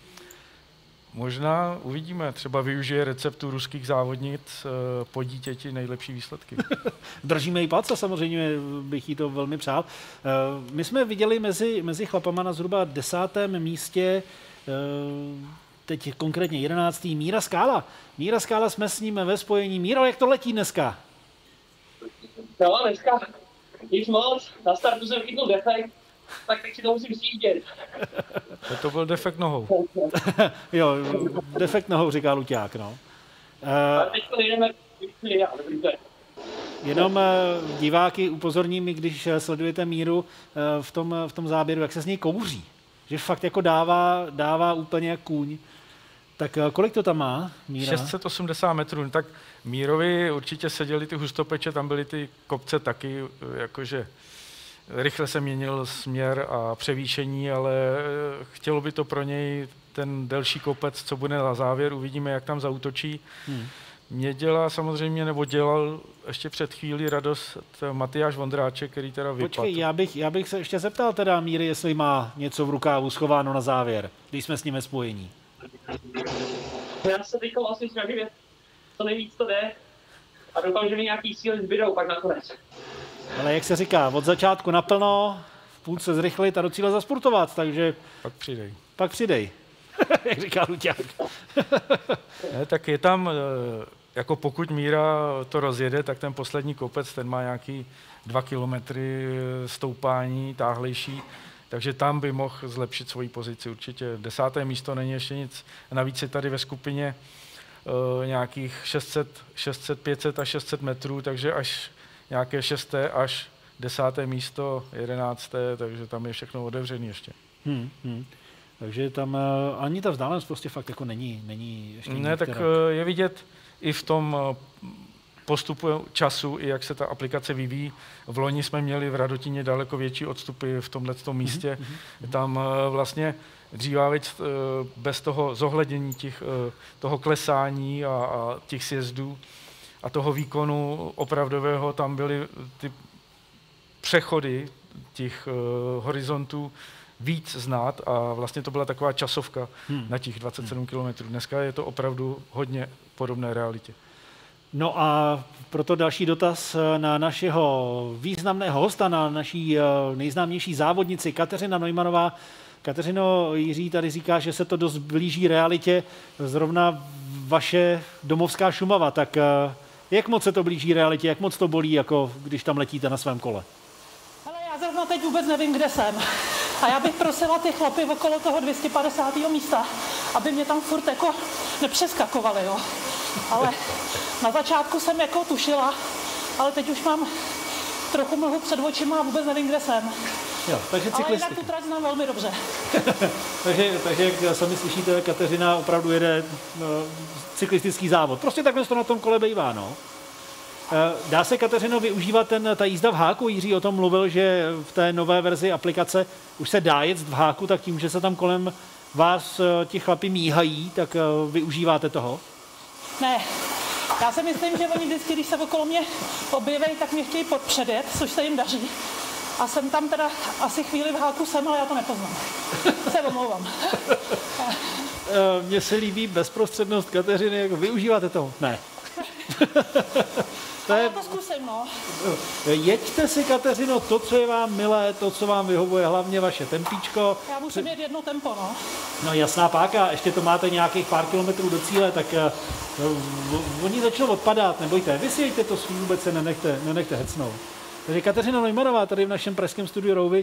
možná uvidíme, třeba využije receptu ruských závodnic po dítěti nejlepší výsledky. Držíme jí palce, samozřejmě bych jí to velmi přál. My jsme viděli mezi, mezi chlapama na zhruba desátém místě teď konkrétně jedenáctý Míra Skála. Míra Skála, jsme s ním ve spojení. Míro, jak to letí dneska? No, dneska nic moc. Na startu jsem chytnul defekt, tak teď si to musím sjíždět. To byl defekt nohou. Jo, defekt nohou, říká Luťák, no. Uh, a teď to jdeme, jenom diváky upozorním, když sledujete Míru v tom, v tom záběru, jak se z něj kouří. Že fakt jako dává, dává úplně jak kůň. Tak kolik to tam má, Míra? šest set osmdesát metrů. Tak Mírovi určitě seděli ty hustopeče, tam byly ty kopce taky, jakože rychle se měnil směr a převýšení, ale chtělo by to pro něj ten delší kopec, co bude na závěr, uvidíme, jak tam zaútočí. Hmm. Mě dělá samozřejmě, nebo dělal ještě před chvílí radost Matyáš Vondráček, který teda vypadl. Počkej, já bych, já bych se ještě zeptal teda Míry, jestli má něco v rukávu schováno na závěr, když jsme s ním ve spojení. Já se teďka vlastně snažím, co nejvíc to jde a doufám, že mi nějaký síly zbydou pak nakonec. Ale jak se říká, od začátku naplno, v půlce zrychlit a do cíle zasportovat, takže... Pak přidej. Pak přidej, jak říká Luťák. Ne, tak je tam, jako pokud Míra to rozjede, tak ten poslední kopec, ten má nějaký dva kilometry stoupání, táhlejší, takže tam by mohl zlepšit svoji pozici určitě. Desáté místo není ještě nic. Navíc je tady ve skupině uh, nějakých šest set, pět set a šest set metrů, takže až nějaké šesté až desáté místo, jedenácté, takže tam je všechno otevřené ještě. Hmm, hmm. Takže tam uh, ani ta vzdálenost prostě fakt jako není, není ještě Ne, tak uh, je vidět i v tom uh, postupu času, i jak se ta aplikace vyvíjí. V loni jsme měli v Radotíně daleko větší odstupy v tomhletom místě. Mm-hmm. Tam uh, vlastně dřívávěc uh, bez toho zohlednění těch, uh, toho klesání a, a těch sjezdů a toho výkonu opravdového, tam byly ty přechody těch uh, horizontů víc znát a vlastně to byla taková časovka hmm. na těch dvacet sedm kilometrů. Dneska je to opravdu hodně podobné realitě. No a proto další dotaz na našeho významného hosta, na naší nejznámější závodnici Kateřina Neumannová. Kateřino, Jiří tady říká, že se to dost blíží realitě, zrovna vaše domovská Šumava, tak jak moc se to blíží realitě, jak moc to bolí, jako když tam letíte na svém kole? Ale já zrovna teď vůbec nevím, kde jsem. A já bych prosila ty chlapy okolo toho dvě stě padesátého místa, aby mě tam furt jako nepřeskakovali, jo. Ale na začátku jsem jako tušila, ale teď už mám trochu mlhu před očima a vůbec nevím, kde jsem. Jo, takže ale jinak tu trať znám velmi dobře. takže, takže jak sami slyšíte, Kateřina opravdu jede no, cyklistický závod. Prostě takhle to na tom kole bývá, no. Dá se, Kateřino, využívat ten, ta jízda v háku? Jiří o tom mluvil, že v té nové verzi aplikace už se dá jet v háku, tak tím, že se tam kolem vás ti chlapi míhají, tak využíváte toho? Ne. Já si myslím, že oni vždycky, když se okolo mě objeví, tak mě chtějí podpředjet, což se jim daří. A jsem tam teda asi chvíli v háku jsem, ale já to nepoznám. Se omlouvám. Mně se líbí bezprostřednost Kateřiny, jako využíváte toho? Ne. To je... Já to zkusím, no. Jeďte si, Kateřino, to, co je vám milé, to, co vám vyhovuje, hlavně vaše tempíčko. Já musím jet jedno tempo, no. No jasná páka, ještě to máte nějakých pár kilometrů do cíle, tak no, oni začnou odpadat, nebojte. Vy si jeďte to svý, vůbec se nenechte, nenechte hecnout. Takže Kateřina Neumannová tady v našem pražském studiu Rouvy.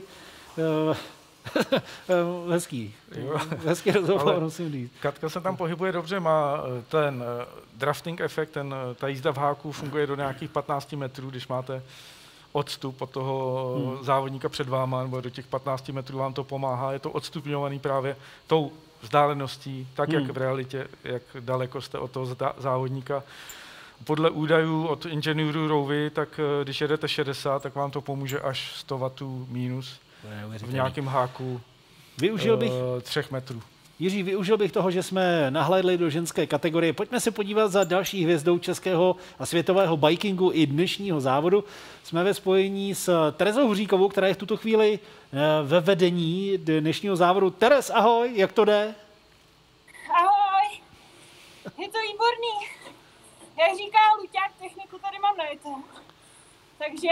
Hezký. Jo. Hezký rozhovor, musím říct. Katka se tam pohybuje dobře, má ten drafting efekt, ten, ta jízda v háku funguje do nějakých patnáct metrů, když máte odstup od toho hmm. závodníka před váma, nebo do těch patnáct metrů vám to pomáhá. Je to odstupňovaný právě tou vzdáleností, tak hmm. jak v realitě, jak daleko jste od toho závodníka. Podle údajů od inženýrů Rouvy, tak když jedete šedesát, tak vám to pomůže až sto wattů mínus v nějakém háku využil bych, uh, třech metrů. Jiří, využil bych toho, že jsme nahlédli do ženské kategorie. Pojďme se podívat za další hvězdou českého a světového bikingu i dnešního závodu. Jsme ve spojení s Terezou Huříkovou, která je v tuto chvíli ve vedení dnešního závodu. Terez, ahoj, jak to jde? Ahoj, je to výborný. Jak říká Luťák, techniku tady mám najetou. Takže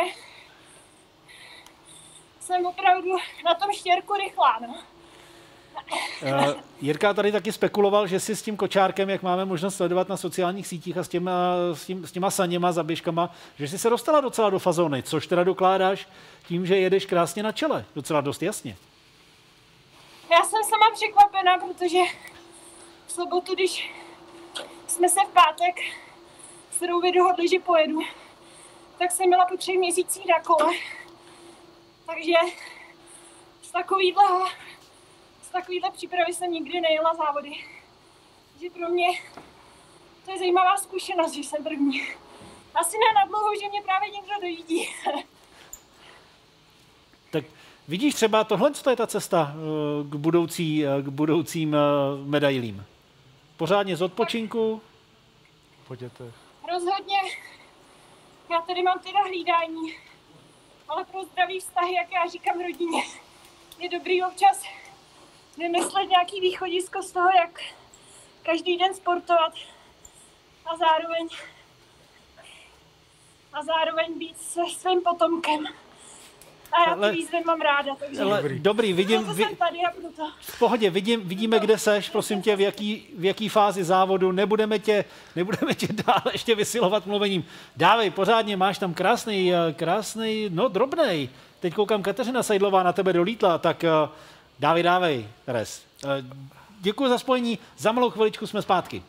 jsem opravdu na tom štěrku rychlá, no. Jirka tady taky spekuloval, že si s tím kočárkem, jak máme možnost sledovat na sociálních sítích a s těma, s, tím, s těma saněma, za běžkama, že jsi se dostala docela do fazóny, což teda dokládáš tím, že jedeš krásně na čele, docela dost jasně. Já jsem sama překvapená, protože v sobotu, když jsme se v pátek s Rouvi dohodli, že pojedu, tak jsem byla po třech měsících na kole. Takže z takovýhle, z takovýhle přípravy jsem nikdy nejela závody. Takže pro mě to je zajímavá zkušenost, že jsem první. Asi ne na dlouho, že mě právě někdo dojídí. Tak vidíš třeba tohle, co je ta cesta k, budoucí, k budoucím medailím? Pořádně z odpočinku? Po dětech. Rozhodně. Já tady mám teda hlídání, ale pro zdravý vztahy, jak já říkám rodině, je dobrý občas vymyslet nějaký východisko z toho, jak každý den sportovat a zároveň a zároveň být se svým potomkem. A já ty výzvy mám ráda, takže ale, dobrý. dobrý, vidím, proto jsem tady a proto. V pohodě, vidím, vidíme, kde seš, prosím tě, v jaký, v jaký fázi závodu, nebudeme tě, nebudeme tě dál ještě vysilovat mluvením. Dávej, pořádně, máš tam krásný, krásný, no drobnej. Teď koukám, Kateřina Sejdlová na tebe dolítla, tak dávej, dávej, Teres. Děkuji za spojení, za malou chviličku jsme zpátky.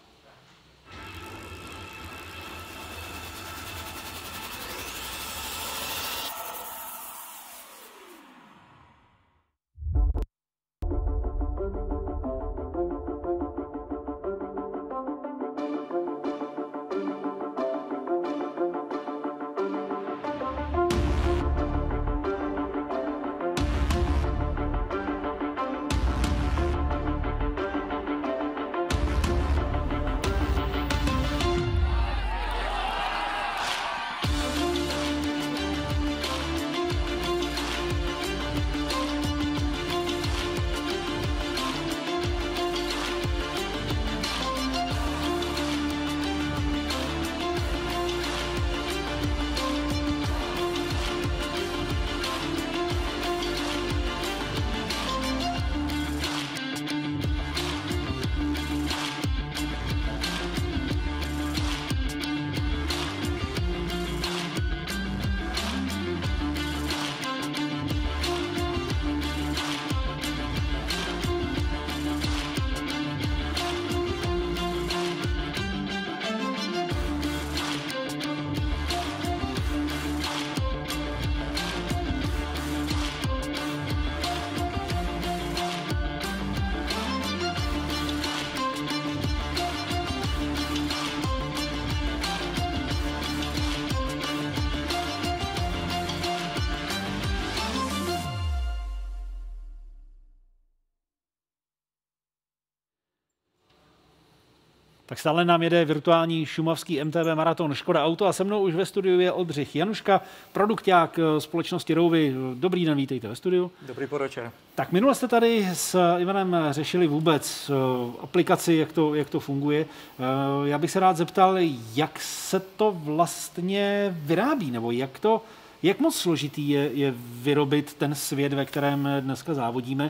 Tak stále nám jede virtuální šumavský M T B maraton Škoda Auto a se mnou už ve studiu je Oldřich Januška, produkťák společnosti Rouvy. Dobrý den, vítejte ve studiu. Dobrý podvečer. Tak minule jste tady s Ivanem řešili vůbec aplikaci, jak to, jak to funguje. Já bych se rád zeptal, jak se to vlastně vyrábí, nebo jak to, jak moc složitý je, je vyrobit ten svět, ve kterém dneska závodíme.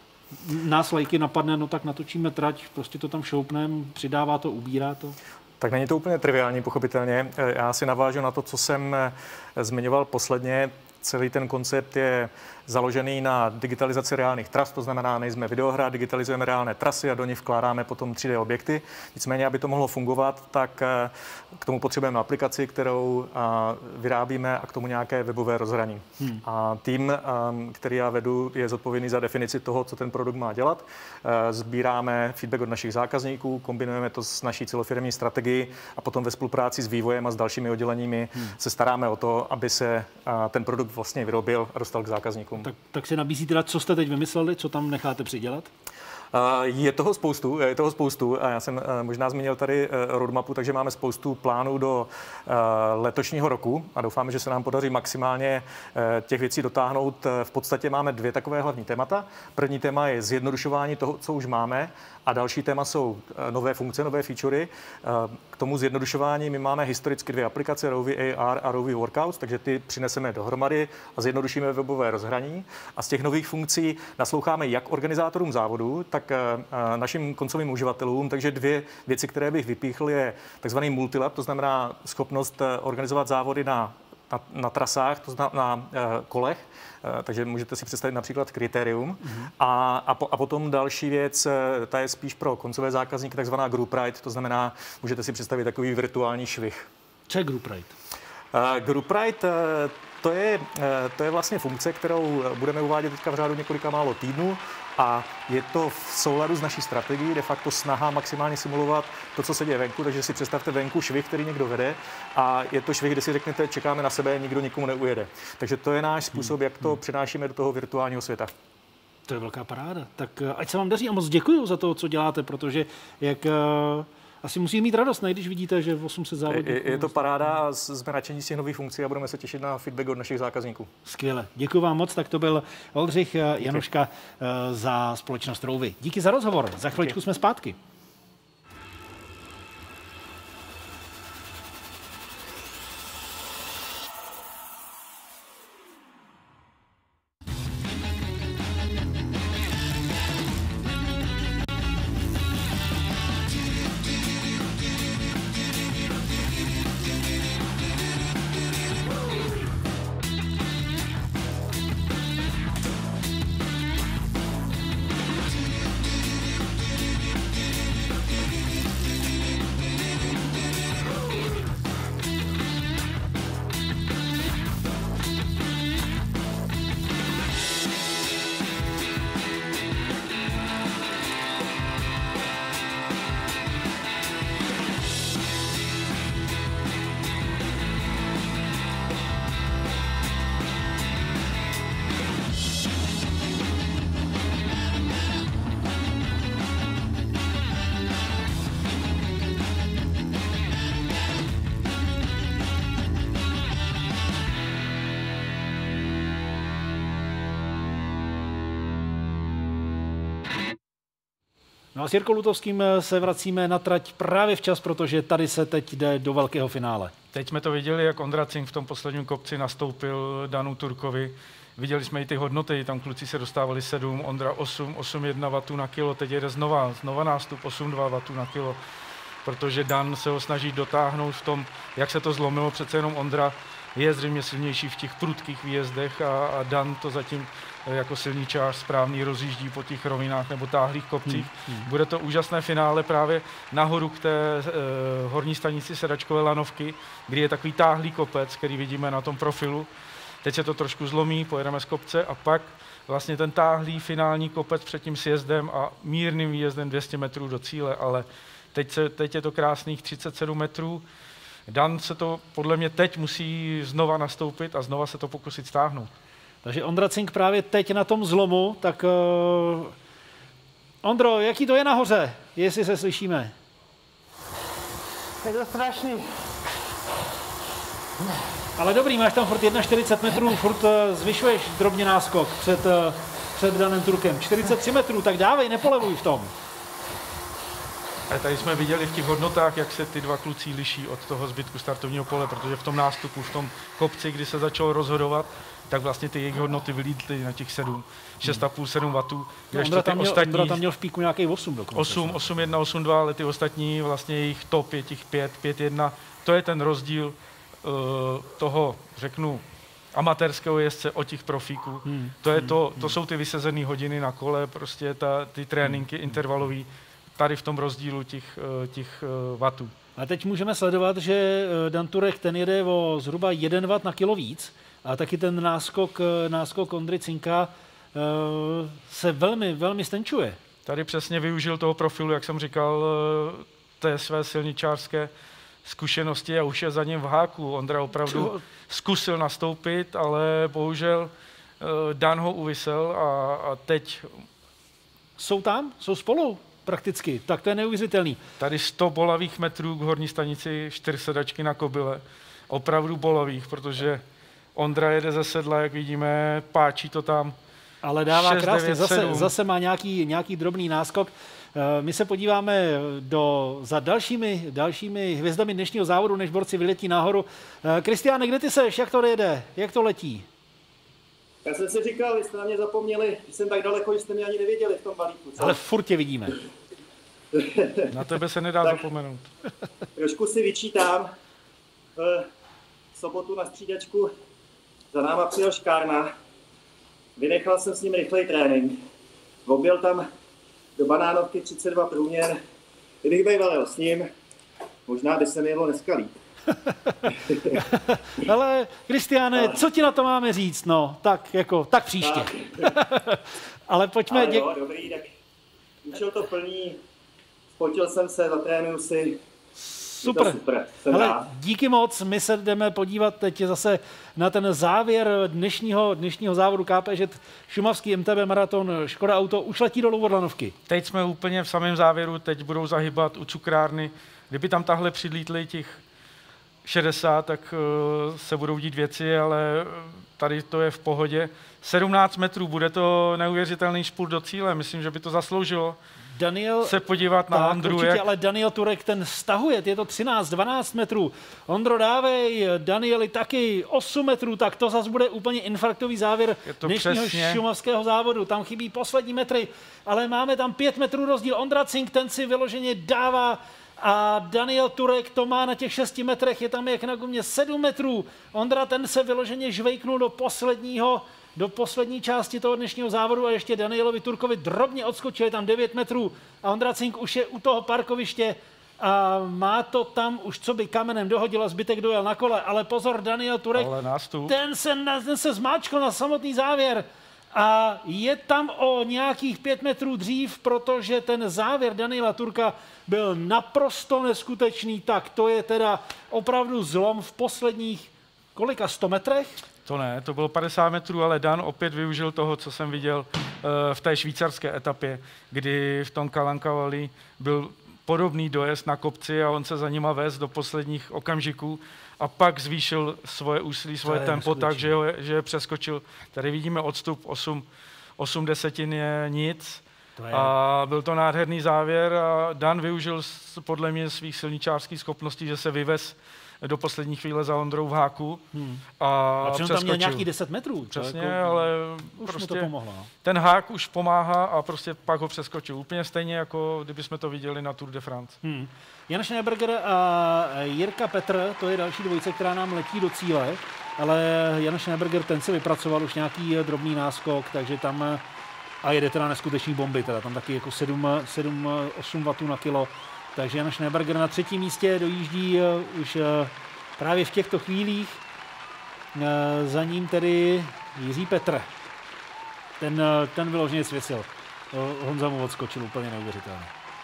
Nás lajky napadne, no tak natočíme trať, prostě to tam šoupneme, přidává to, ubírá to. Tak není to úplně triviální, pochopitelně. Já si navážu na to, co jsem zmiňoval posledně. Celý ten koncept je založený na digitalizaci reálných tras, to znamená, nejsme videohra, digitalizujeme reálné trasy a do nich vkládáme potom tři dé objekty. Nicméně, aby to mohlo fungovat, tak k tomu potřebujeme aplikaci, kterou vyrábíme a k tomu nějaké webové rozhraní. Hmm. A tým, který já vedu, je zodpovědný za definici toho, co ten produkt má dělat. Sbíráme feedback od našich zákazníků, kombinujeme to s naší celofiremní strategií a potom ve spolupráci s vývojem a s dalšími odděleními hmm. se staráme o to, aby se ten produkt vlastně vyrobil a dostal k zákazníkům. Tak, tak se nabízí teda, co jste teď vymysleli, co tam necháte přidělat? Je toho spoustu, je toho spoustu a já jsem možná zmínil tady roadmapu, takže máme spoustu plánů do letošního roku a doufáme, že se nám podaří maximálně těch věcí dotáhnout. V podstatě máme dvě takové hlavní témata. První téma je zjednodušování toho, co už máme, a další téma jsou nové funkce, nové featurey. K tomu zjednodušování my máme historicky dvě aplikace, Rouvy A R a Rouvy Workouts, takže ty přineseme dohromady zprávy a zjednodušíme webové rozhraní. A z těch nových funkcí nasloucháme jak organizátorům závodu, tak našim koncovým uživatelům. Takže dvě věci, které bych vypíchl, je takzvaný multilab, to znamená schopnost organizovat závody na Na, na trasách, to znamená na uh, kolech, uh, takže můžete si představit například kritérium. Mm-hmm. A, a, po, a potom další věc, uh, ta je spíš pro koncové zákazníky, takzvaná group ride, to znamená, můžete si představit takový virtuální švih. Co je group ride? Uh, group ride, uh, to je, uh, to je vlastně funkce, kterou budeme uvádět teďka v řádu několika málo týdnů. A je to v souladu s naší strategií, de facto snaha maximálně simulovat to, co se děje venku, takže si představte venku švih, který někdo vede a je to švih, kde si řeknete, čekáme na sebe, nikdo nikomu neujede. Takže to je náš způsob, jak to přenášíme do toho virtuálního světa. To je velká paráda. Tak ať se vám daří a moc děkuju za to, co děláte, protože jak asi musí mít radost, ne, když vidíte, že osm set závodníků. Je, je to paráda a jsme nadšení z těch nových funkcí a budeme se těšit na feedback od našich zákazníků. Skvěle. Děkuji vám moc. Tak to byl Oldřich Januška za společnost Rouvy. Díky za rozhovor. Za chviličku jsme zpátky. No a s Jirkou Lutovským se vracíme na trať právě včas, protože tady se teď jde do velkého finále. Teď jsme to viděli, jak Ondra Cink v tom posledním kopci nastoupil Danu Turkovi. Viděli jsme i ty hodnoty, tam kluci se dostávali sedm, Ondra osm, osm jedna wattů na kilo, teď jede znova, znova nástup osm dva wattů na kilo, protože Dan se ho snaží dotáhnout v tom, jak se to zlomilo, přece jenom Ondra je zřejmě silnější v těch prudkých výjezdech a, a Dan to zatím jako silničář správný rozjíždí po těch rovinách nebo táhlých kopcích. Hmm, hmm. Bude to úžasné finále právě nahoru k té eh, horní stanici Sedačkové lanovky, kdy je takový táhlý kopec, který vidíme na tom profilu. Teď se to trošku zlomí, pojedeme z kopce a pak vlastně ten táhlý finální kopec před tím sjezdem a mírným výjezdem dvě stě metrů do cíle, ale teď, se, teď je to krásných třicet sedm metrů. Dan se to podle mě teď musí znova nastoupit a znova se to pokusit stáhnout. Takže Ondra Cink právě teď na tom zlomu, tak uh... Ondro, jaký to je nahoře, jestli se slyšíme? Je to strašný. Ale dobrý, máš tam furt čtyřicet jedna metrů, furt uh, zvyšuješ drobně náskok před, uh, před Danem Turkem. čtyřicet tři metrů, tak dávej, nepolevuj v tom. A tady jsme viděli v těch hodnotách, jak se ty dva kluci liší od toho zbytku startovního pole, protože v tom nástupu, v tom kopci, kdy se začalo rozhodovat, tak vlastně ty jejich hodnoty vylítly na těch sedm, šest a půl, sedm wattů. No, Ondra, tam měl, ostatní, Ondra tam měl v píku nějaký osm dokonce. osm, osm jedna, osm dva, ale ty ostatní, vlastně jejich top je těch pět, pět jedna. To je ten rozdíl uh, toho, řeknu, amatérského jezdce od těch profíků. Hmm. To, je to, to jsou ty vysezené hodiny na kole, prostě ta, ty tréninky hmm. intervalový, tady v tom rozdílu těch, těch wattů. A teď můžeme sledovat, že Dan Turek ten jede o zhruba jeden watt na kilo víc a taky ten náskok, náskok Ondry Cinka se velmi, velmi stenčuje. Tady přesně využil toho profilu, jak jsem říkal, té své silničářské zkušenosti a už je za ním v háku. Ondra opravdu zkusil nastoupit, ale bohužel Dan ho uvisel a, a teď... Jsou tam? Jsou spolu? Prakticky, tak to je neuvěřitelný. Tady sto bolavých metrů k horní stanici, čtyři sedačky na kobyle. Opravdu bolavých, protože Ondra jede ze sedla, jak vidíme, páčí to tam. Ale dává šest, krásně, devět, zase, zase má nějaký, nějaký drobný náskok. My se podíváme do, za dalšími, dalšími hvězdami dnešního závodu, než borci vyletí nahoru. Kristiáne, kde ty seš? Jak to jede? Jak to letí? Já jsem si říkal, vy jste na mě zapomněli, že jsem tak daleko, že jste mě ani neviděli v tom balíku. Co? Ale furt tě vidíme. Na tebe se nedá zapomenout. Trošku si vyčítám. V sobotu na střídačku za náma přijel Škárna. Vynechal jsem s ním rychlej trénink. Objel tam do Banánovky třicet dva průměr. Kdybych býval s ním, možná by se mi jelo dneska líp. Ale, Kristiáne, co ti na to máme říct? No, tak jako, tak příště. Ale pojďme... Ale jo, dobrý, tak učil to plný, spotil jsem se, zatrénuju si. Super. super. Ale díky moc, my se jdeme podívat teď zase na ten závěr dnešního, dnešního závodu K P Ž Šumavský M T B maraton Škoda Auto už letí dolů od lanovky. Teď jsme úplně v samém závěru, teď budou zahybat u cukrárny. Kdyby tam tahle přidlítli těch šedesát, tak uh, se budou dít věci, ale tady to je v pohodě. sedmnáct metrů, bude to neuvěřitelný špurt do cíle, myslím, že by to zasloužilo. Daniel, se podívat na tak, Ondru. Určitě, Jak... ale Daniel Turek ten stahuje, je to třináct dvanáct metrů. Ondro, dávej, Danieli taky osm metrů, tak to zase bude úplně infarktový závěr dnešního přesně. šumavského závodu. Tam chybí poslední metry, ale máme tam pět metrů rozdíl. Ondra Cink, ten si vyloženě dává a Daniel Turek to má na těch šesti metrech, je tam jak na gumě sedm metrů. Ondra ten se vyloženě žvejknul do posledního do poslední části toho dnešního závodu a ještě Danielovi Turkovi drobně odskočil, je tam devět metrů a Ondra Cink už je u toho parkoviště a má to tam už co by kamenem dohodil a zbytek dojel na kole, ale pozor, Daniel Turek, ten se, ten se zmáčkl na samotný závěr a je tam o nějakých pět metrů dřív, protože ten závěr Daniela Turka byl naprosto neskutečný, tak to je teda opravdu zlom v posledních kolika sto metrech? To ne, to bylo padesát metrů, ale Dan opět využil toho, co jsem viděl uh, v té švýcarské etapě, kdy v tom Kalankavali byl podobný dojezd na kopci a on se za nima vez do posledních okamžiků a pak zvýšil svoje úsilí, svoje tempo tak, že, ho, že je přeskočil. Tady vidíme odstup osm desetin je nic je... a byl to nádherný závěr a Dan využil podle mě svých silničářských schopností, že se vyvez do poslední chvíle za Ondrou v háku hmm. a, a tam měl nějaký deset metrů. Přesně, jako, ale už prostě mu to pomohlo. No. Ten hák už pomáhá a prostě pak ho přeskočil. Úplně stejně, jako kdybychom to viděli na Tour de France. Hmm. Jan Schneeberger a Jirka Petr, to je další dvojice, která nám letí do cíle, ale Jan Schneeberger, ten si vypracoval už nějaký drobný náskok, takže tam a jede teda neskutečný bomby, teda tam taky jako sedm osm wattů na kilo. Takže Jan Schneeberger na třetím místě dojíždí uh, už uh, právě v těchto chvílích. Uh, za ním tedy Jiří Petr. Ten, uh, ten vyloženě svěsil. Uh, Honza mu odskočil úplně neuvěřitelně.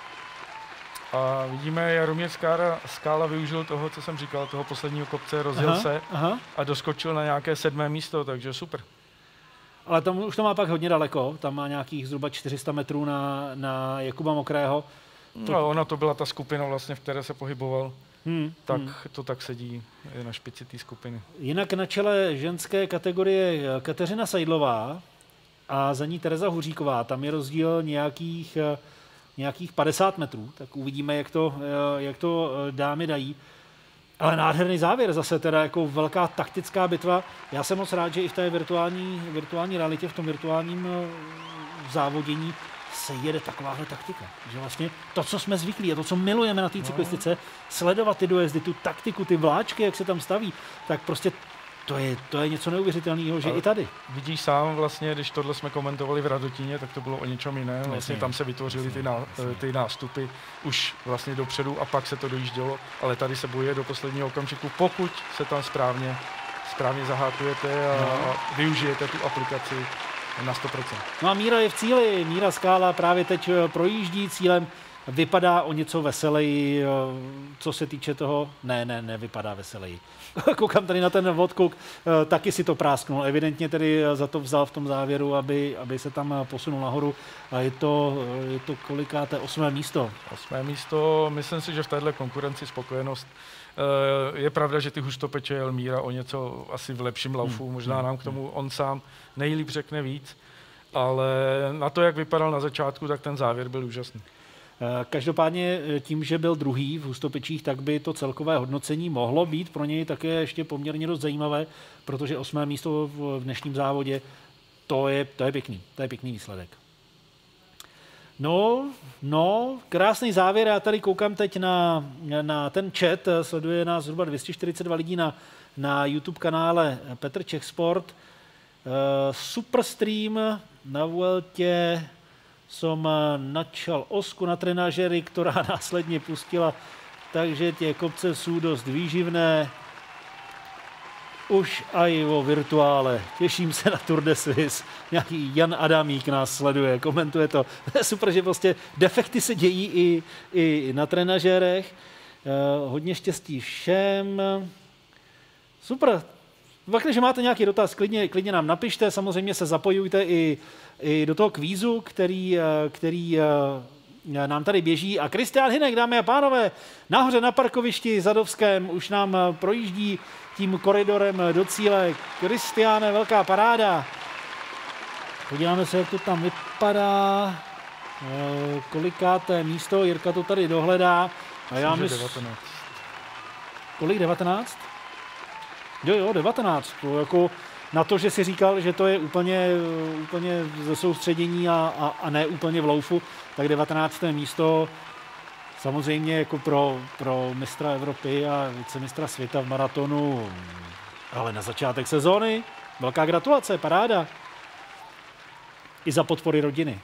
A vidíme, Jaromír Skála, Skála využil toho, co jsem říkal, toho posledního kopce, rozjel aha, se aha. a doskočil na nějaké sedmé místo, takže super. Ale tam už to má pak hodně daleko, tam má nějakých zhruba čtyři sta metrů na, na Jakuba Mokrého. To... No, ona to byla ta skupina, vlastně, v které se pohyboval, hmm, tak hmm. to tak sedí na špici té skupiny. Jinak na čele ženské kategorie Kateřina Seidlová a za ní Tereza Huříková, tam je rozdíl nějakých, nějakých padesát metrů, tak uvidíme, jak to, jak to dámy dají. Ale nádherný závěr, zase teda jako velká taktická bitva. Já jsem moc rád, že i v té virtuální, virtuální realitě, v tom virtuálním závodění se jede takováhle taktika. Že vlastně to, co jsme zvyklí a to, co milujeme na té cyklistice, sledovat ty dojezdy, tu taktiku, ty vláčky, jak se tam staví, tak prostě to je, to je něco neuvěřitelného, že ale i tady. Vidíš sám vlastně, když tohle jsme komentovali v Radotíně, tak to bylo o něčem jiném. Vlastně jasně, tam se vytvořily ty, ná, ty nástupy už vlastně dopředu a pak se to dojíždělo, ale tady se bojuje do posledního okamžiku, pokud se tam správně, správně zahákujete a, no. a využijete tu aplikaci na sto procent. No a Míra je v cíli, Míra Skála právě teď projíždí cílem, vypadá o něco veseleji, co se týče toho, ne, ne, nevypadá veseleji. Koukám tady na ten odkuk, taky si to prásknul, evidentně tedy za to vzal v tom závěru, aby, aby se tam posunul nahoru a je to, je to kolikáté osmé místo. Osmé místo, myslím si, že v téhle konkurenci spokojenost. Je pravda, že ty hustopeče jel Míra o něco asi v lepším laufu, hmm. možná nám k tomu on sám nejlíp řekne víc, ale na to, jak vypadal na začátku, tak ten závěr byl úžasný. Každopádně tím, že byl druhý v hustopečích, tak by to celkové hodnocení mohlo být pro něj také ještě poměrně dost zajímavé, protože osmé místo v dnešním závodě to je, to je pěkný, to je pěkný výsledek. No, no, krásný závěr. Já tady koukám teď na, na ten chat, sleduje nás zhruba dvě stě čtyřicet dva lidí na, na YouTube kanále Petr Čech Sport. Uh, super stream na Vueltě som načal osku na trenažery, která následně pustila, takže tě kopce jsou dost výživné. Už aj o virtuále. Těším se na Tour de Suisse. Nějaký Jan Adamík nás sleduje, komentuje to. Super, že prostě defekty se dějí i, i na trenažérech. Uh, hodně štěstí všem. Super. Pak, když máte nějaký dotaz, klidně, klidně nám napište. Samozřejmě se zapojujte i, i do toho kvízu, který, který nám tady běží. A Kristián Hynek, dámy a pánové, nahoře na parkovišti Zadovském už nám projíždí tím koridorem do cíle. Kristiáne, velká paráda. Podíváme se, jak to tam vypadá. Kolikáté místo, Jirka to tady dohledá. A já myslím, devatenáct. Kolik, devatenáct? Jo, jo, devatenáct. To jako na to, že si říkal, že to je úplně, úplně ze soustředění a, a, a ne úplně v loufu, tak devatenácté místo samozřejmě jako pro, pro mistra Evropy a vicemistra světa v maratonu, ale na začátek sezóny. Velká gratulace, paráda. I za podpory rodiny.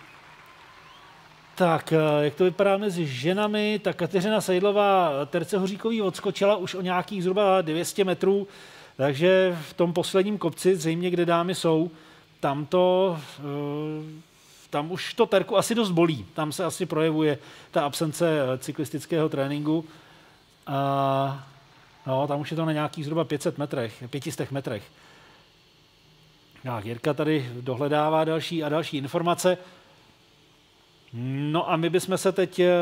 Tak, jak to vypadá mezi ženami, tak Kateřina Sejdlová Terce Hoříkový odskočila už o nějakých zhruba dvě stě metrů, takže v tom posledním kopci, zřejmě kde dámy jsou, tam to, tam už to Terku asi dost bolí. Tam se asi projevuje ta absence cyklistického tréninku. A no, tam už je to na nějakých zhruba pět set metrech, pět set metrech. Tak, Jirka tady dohledává další a další informace. No a my bychom se teď eh,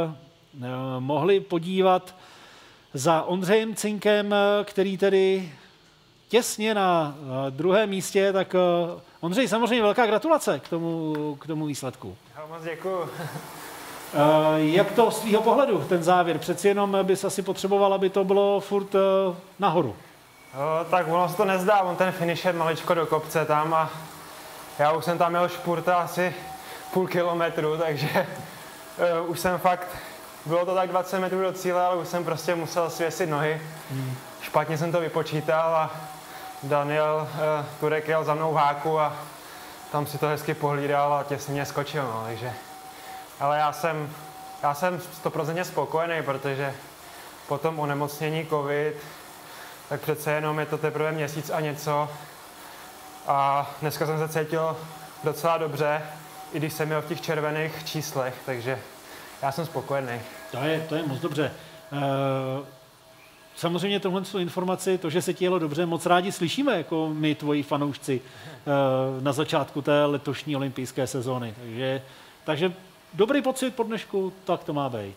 mohli podívat za Ondřejem Cinkem, který tedy těsně na eh, druhém místě, tak eh, Ondřej, samozřejmě velká gratulace k tomu, k tomu výsledku. Já moc děkuju. Eh, jak to z tvýho pohledu, ten závěr? Přeci jenom bys asi potřeboval, aby to bylo furt eh, nahoru. O, tak ono se to nezdá, on ten finish je maličko do kopce tam a já už jsem tam měl špurta asi půl kilometru, takže uh, už jsem fakt, bylo to tak dvacet metrů do cíle, ale už jsem prostě musel svěsit nohy. Hmm. Špatně jsem to vypočítal a Daniel uh, Turek jel za mnou v háku a tam si to hezky pohlídal a těsně mě skočil, no, takže. Ale já jsem, já jsem sto procent spokojený, protože po tom onemocnění covid, tak přece jenom je to teprve měsíc a něco a dneska jsem se cítil docela dobře, i když jsem měl v těch červených číslech, takže já jsem spokojený. To je, to je moc dobře. E, samozřejmě tohle informaci, to, že se ti jelo dobře, moc rádi slyšíme, jako my, tvoji fanoušci, e, na začátku té letošní olympijské sezóny. Takže, takže dobrý pocit po dnešku, tak to má být.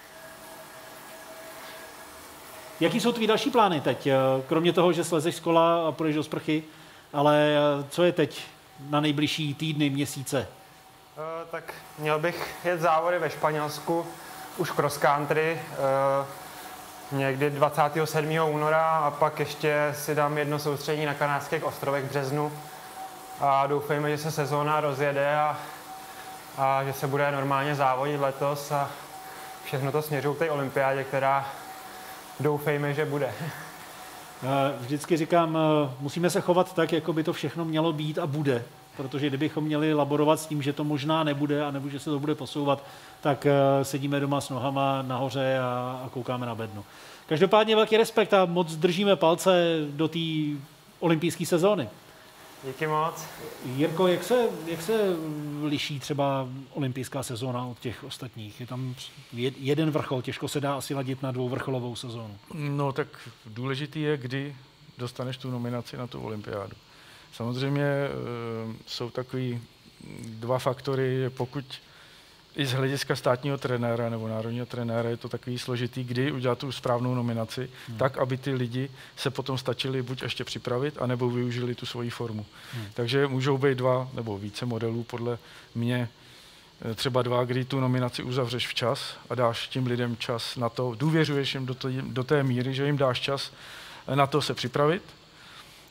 Jaký jsou tvý další plány teď? Kromě toho, že slezeš z kola a půjdeš do sprchy, ale co je teď na nejbližší týdny, měsíce? Uh, tak měl bych jet závody ve Španělsku, už cross country, uh, někdy dvacátého sedmého února a pak ještě si dám jedno soustředění na Kanárských ostrovech v březnu a doufejme, že se sezóna rozjede a, a že se bude normálně závodit letos a všechno to směřuje k té olympiádě, která doufejme, že bude. Vždycky říkám, musíme se chovat tak, jako by to všechno mělo být a bude. Protože kdybychom měli laborovat s tím, že to možná nebude a nebo že se to bude posouvat, tak sedíme doma s nohama nahoře a, a koukáme na bednu. Každopádně velký respekt a moc držíme palce do té olympijské sezóny. Díky moc. Jirko, jak se, jak se liší třeba olympijská sezóna od těch ostatních? Je tam jeden vrchol, těžko se dá asi ladit na dvouvrcholovou sezónu. No tak důležitý je, kdy dostaneš tu nominaci na tu olympiádu. Samozřejmě e, jsou takový dva faktory, pokud i z hlediska státního trenéra nebo národního trenéra je to takový složitý, kdy udělat tu správnou nominaci, hmm. tak, aby ty lidi se potom stačili buď ještě připravit, anebo využili tu svoji formu. Hmm. Takže můžou být dva nebo více modelů, podle mě třeba dva, kdy tu nominaci uzavřeš včas a dáš tím lidem čas na to, důvěřuješ jim do, to, do té míry, že jim dáš čas na to se připravit.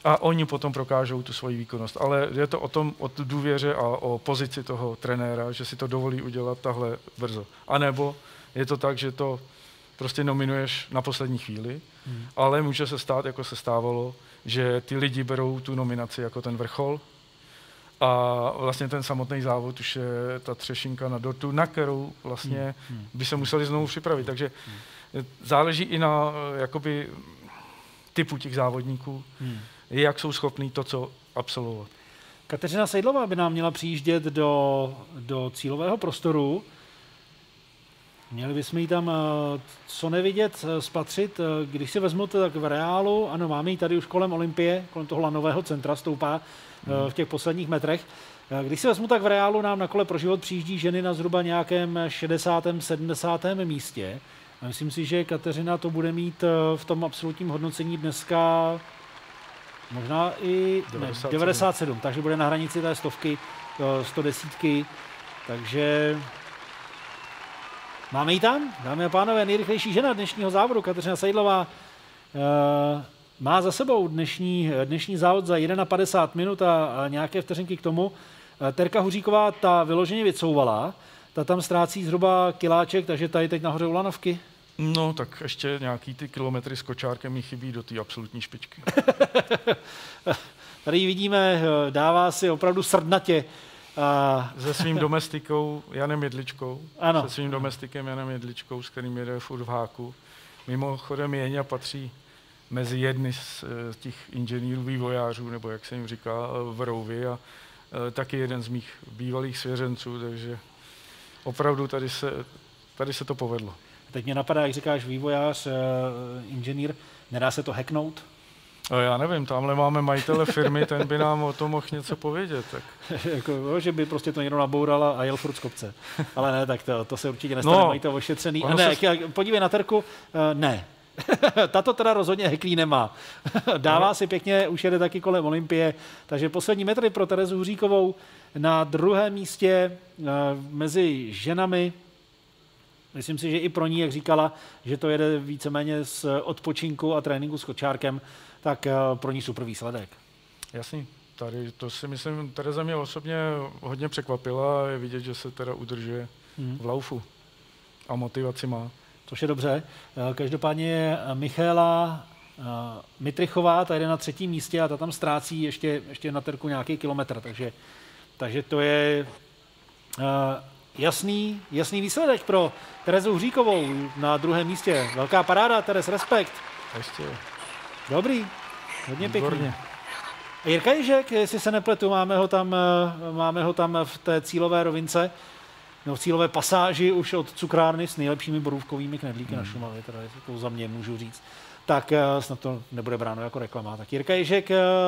a oni potom prokážou tu svoji výkonnost. Ale je to o tom, o důvěře a o pozici toho trenéra, že si to dovolí udělat tahle brzo. A nebo je to tak, že to prostě nominuješ na poslední chvíli, hmm. ale může se stát, jako se stávalo, že ty lidi berou tu nominaci jako ten vrchol a vlastně ten samotný závod už je ta třešinka na dortu, na kterou vlastně hmm. by se museli znovu připravit. Takže hmm. záleží i na jakoby typu těch závodníků, hmm. jak jsou schopní to, co absolvovat. Kateřina Sejdlová by nám měla přijíždět do, do cílového prostoru. Měli bychom ji tam co nevidět, spatřit. Když si vezmu to tak v reálu, ano, máme ji tady už kolem Olympie, kolem toho lanového centra stoupá hmm. v těch posledních metrech. Když si vezmu tak v reálu, nám na kole pro život přijíždí ženy na zhruba nějakém šedesátém sedmdesátém místě. A myslím si, že Kateřina to bude mít v tom absolutním hodnocení dneska možná i devadesát sedm. Ne, devadesát sedm, takže bude na hranici té stovky, sto desítky, takže máme ji tam, dámy a pánové, nejrychlejší žena dnešního závodu, Kateřina Sejdlová, má za sebou dnešní, dnešní závod za padesát jedna minut a, a nějaké vteřinky k tomu. Terka Huříková ta vyloženě vycouvala, ta tam ztrácí zhruba kiláček, takže tady teď nahoře u lanovky. No, tak ještě nějaký ty kilometry s kočárkem mi chybí do té absolutní špičky. Tady vidíme, dává si opravdu srdnatě. A... Se svým domestikou Janem Jedličkou. Ano. Se svým domestikem Janem Jedličkou, s kterým jede furt v háku. Mimochodem Jeňa patří mezi jedny z těch inženýrů, vývojářů, nebo jak se jim říká, v Rouvi a taky jeden z mých bývalých svěřenců, takže opravdu tady se, tady se to povedlo. Teď mě napadá, jak říkáš, vývojář, inženýr, nedá se to hacknout? No, já nevím, tamhle máme majitele firmy, ten by nám o tom mohl něco povědět. Tak. Jako, že by prostě to někdo naboural a jel furt z kopce. Ale ne, tak to, to se určitě nestane, no, mají to ošetřený. A ne, se... podívej na Terku, ne. Tato teda rozhodně heklí nemá. Dává no. si pěkně, už jede taky kolem Olympie, takže poslední metry pro Terezu Huříkovou na druhém místě mezi ženami. Myslím si, že i pro ní, jak říkala, že to jede víceméně z odpočinku a tréninku s kočárkem, tak pro ní super výsledek. Jasný. Tady to si myslím, Tereza mě osobně hodně překvapila a je vidět, že se teda udržuje hmm. v laufu a motivaci má. Což je dobře. Každopádně Michaela Mitrichová, ta jde na třetím místě a ta tam ztrácí ještě, ještě na Terku nějaký kilometr, takže, takže to je uh, jasný, jasný výsledek pro Terezu Huříkovou na druhém místě. Velká paráda, Terez, respekt. Ještě. Dobrý, hodně Výborně. Pěkný. A Jirka Ježek, jestli se nepletu, máme ho tam, máme ho tam v té cílové rovince, no v cílové pasáži už od cukrárny s nejlepšími borůvkovými knedlíky hmm. na Šumavě, teda to za mě můžu říct. Tak snad to nebude bráno jako reklama. Tak Jirka Ježek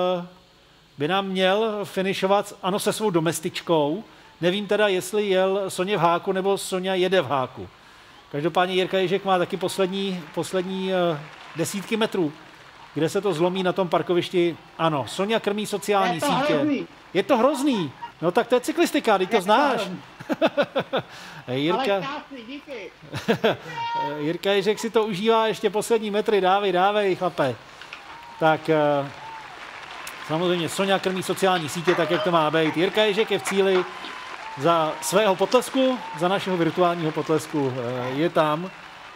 by nám měl finišovat, ano, se svou domestičkou. Nevím teda, jestli jel Soně v háku, nebo Sonja jede v háku. Každopádně Jirka Ježek má taky poslední, poslední desítky metrů, kde se to zlomí na tom parkovišti. Ano, Sonja krmí sociální je to sítě. Hrozný. Je to hrozný. No tak to je cyklistika, teď to znáš. Jirka... Ale krásný, díky. Jirka Ježek si to užívá, ještě poslední metry, dávej, dávej, chlape. Tak samozřejmě Sonja krmí sociální sítě, tak jak to má být. Jirka Ježek je v cíli za svého potlesku, za našeho virtuálního potlesku. Je tam.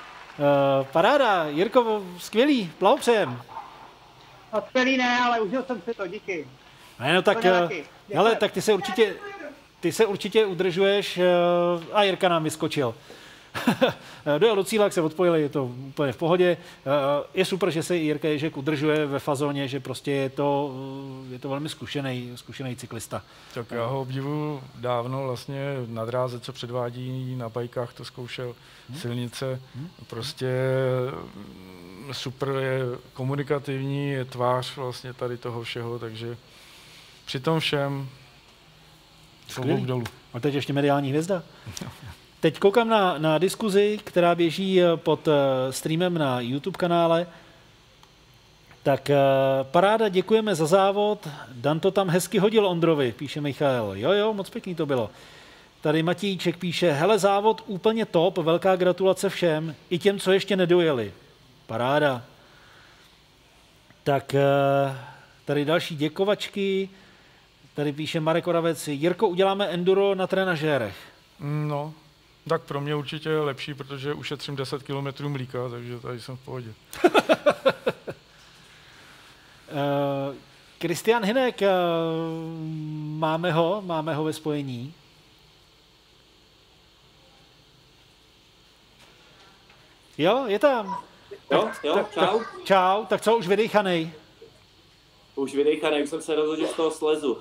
Paráda, Jirko, skvělý, blahopřejem. No, skvělý ne, ale užil jsem si to, díky. Ne, no tak, hele, tak ty se určitě, ty se určitě udržuješ a Jirka nám vyskočil. Dojel do cíle, jak se odpojili, je to úplně v pohodě. Je super, že se Jirka Ježek udržuje ve fazóně, že prostě je to, je to velmi zkušený, zkušený cyklista. Tak já ho obdivuju dávno vlastně na dráze, co předvádí, na bajkách to zkoušel, hmm. silnice. Hmm. Prostě super, je komunikativní, je tvář vlastně tady toho všeho, takže při tom všem klobouk dolů. A teď ještě mediální hvězda. Teď koukám na, na diskuzi, která běží pod streamem na YouTube kanále. Tak paráda, děkujeme za závod. Dan to tam hezky hodil Ondrovi, píše Michal. Jo, jo, moc pěkný to bylo. Tady Matějček píše, hele, závod úplně top, velká gratulace všem, i těm, co ještě nedojeli. Paráda. Tak Tady další děkovačky. Tady píše Marek Oravec. Jirko, uděláme enduro na trenažérech. No, tak pro mě určitě je lepší, protože ušetřím deset kilometrů mlíka, takže tady jsem v pohodě. Kristian uh, Hynek, uh, máme ho, máme ho ve spojení. Jo, je tam. Jo, jo, tak, čau. Tak, čau, tak co, už vydejchanej? Už vydejchanej, už jsem se rozhodl, že z toho slezu.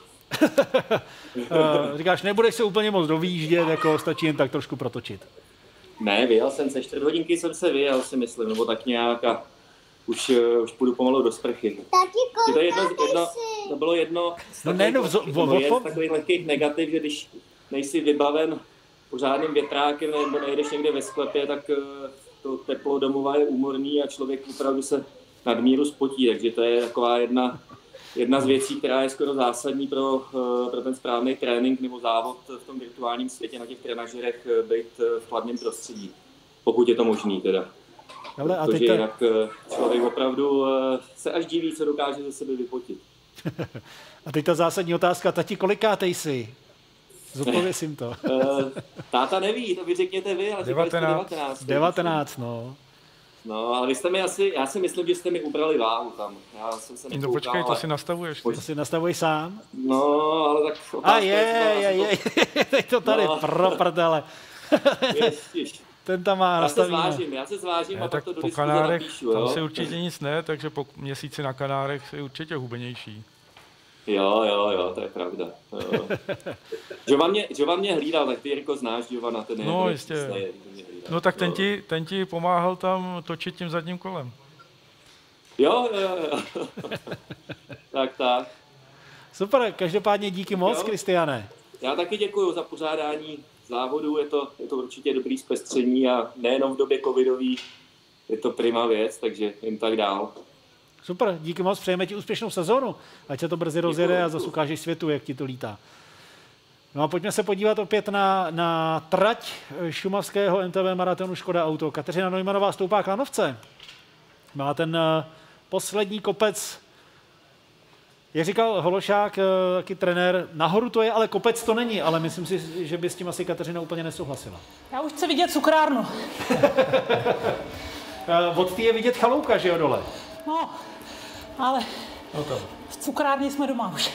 uh, říkáš, nebudeš se úplně moc dovýjíždět, jako stačí jen tak trošku protočit. Ne, vyjel jsem se, čtvrt hodinky jsem se vyjel, si myslím, nebo tak nějak a už, uh, už půjdu pomalu do sprchy. Je to, jedno, jedno, to bylo jedno z no takových, ne, no, v, v, v, takových lehkých negativ, že když nejsi vybaven pořádným větrákem nebo nejdeš někde ve sklepě, tak uh, to teplo domova je úmorný a člověk opravdu se nadmíru spotí, takže to je taková jedna, jedna z věcí, která je skoro zásadní pro, pro ten správný trénink nebo závod v tom virtuálním světě na těch trenažerech, být v chladném prostředí, pokud je to možný teda. Ale a protože teďka... jinak člověk opravdu se až diví, co dokáže ze sebe vypotit. A teď ta zásadní otázka, tati, kolikátej jsi? Zodpověz jim to. Táta neví, to vy řekněte vy, ale devatenáct. devatenáct. devatenáct, no. No, ale vy jste mi asi, já si myslím, že jste mi ubrali váhu tam. Já jsem se nekoukal, no počkej, to ale... si nastavuješ. To si nastavuješ sám? No, ale tak otázka A je, je, je, je, teď to tady, no. pro prdele. Ježiš. Ten tam má nastavený. Já se zvážím, já se zvážím ne, a tak pak to do po diskuze Kanárech, napíšu, tam jo? si určitě nic ne, takže po měsíci na Kanárech je určitě hubenější. Jo, jo, jo, to je pravda. Jova mě, Jova mě hlídal, tak ty, Jirko, znáš Jovana, ten je... No, jistě. Přesnej, no tak ten ti, ten ti pomáhal tam točit tím zadním kolem. Jo, jo, jo. tak, tak. Super, každopádně díky moc, Kristiane. Já taky děkuju za pořádání závodu, je to, je to určitě dobrý zpestření a nejenom v době covidový je to prima věc, takže jen tak dál. Super, díky moc, přejeme ti úspěšnou sezónu, ať se to brzy rozjede a zase ukážeš světu, jak ti to lítá. No a pojďme se podívat opět na, na trať šumavského M T B maratonu Škoda Auto. Kateřina Neumannová stoupá k lanovce. Má ten uh, poslední kopec, jak říkal Hološák, uh, taky trenér, nahoru to je, ale kopec to není, ale myslím si, že by s tím asi Kateřina úplně nesouhlasila. Já už chci vidět cukrárnu. uh, od té je vidět chaloupka, že jo, dole? No, ale no to. v cukrárně jsme doma už.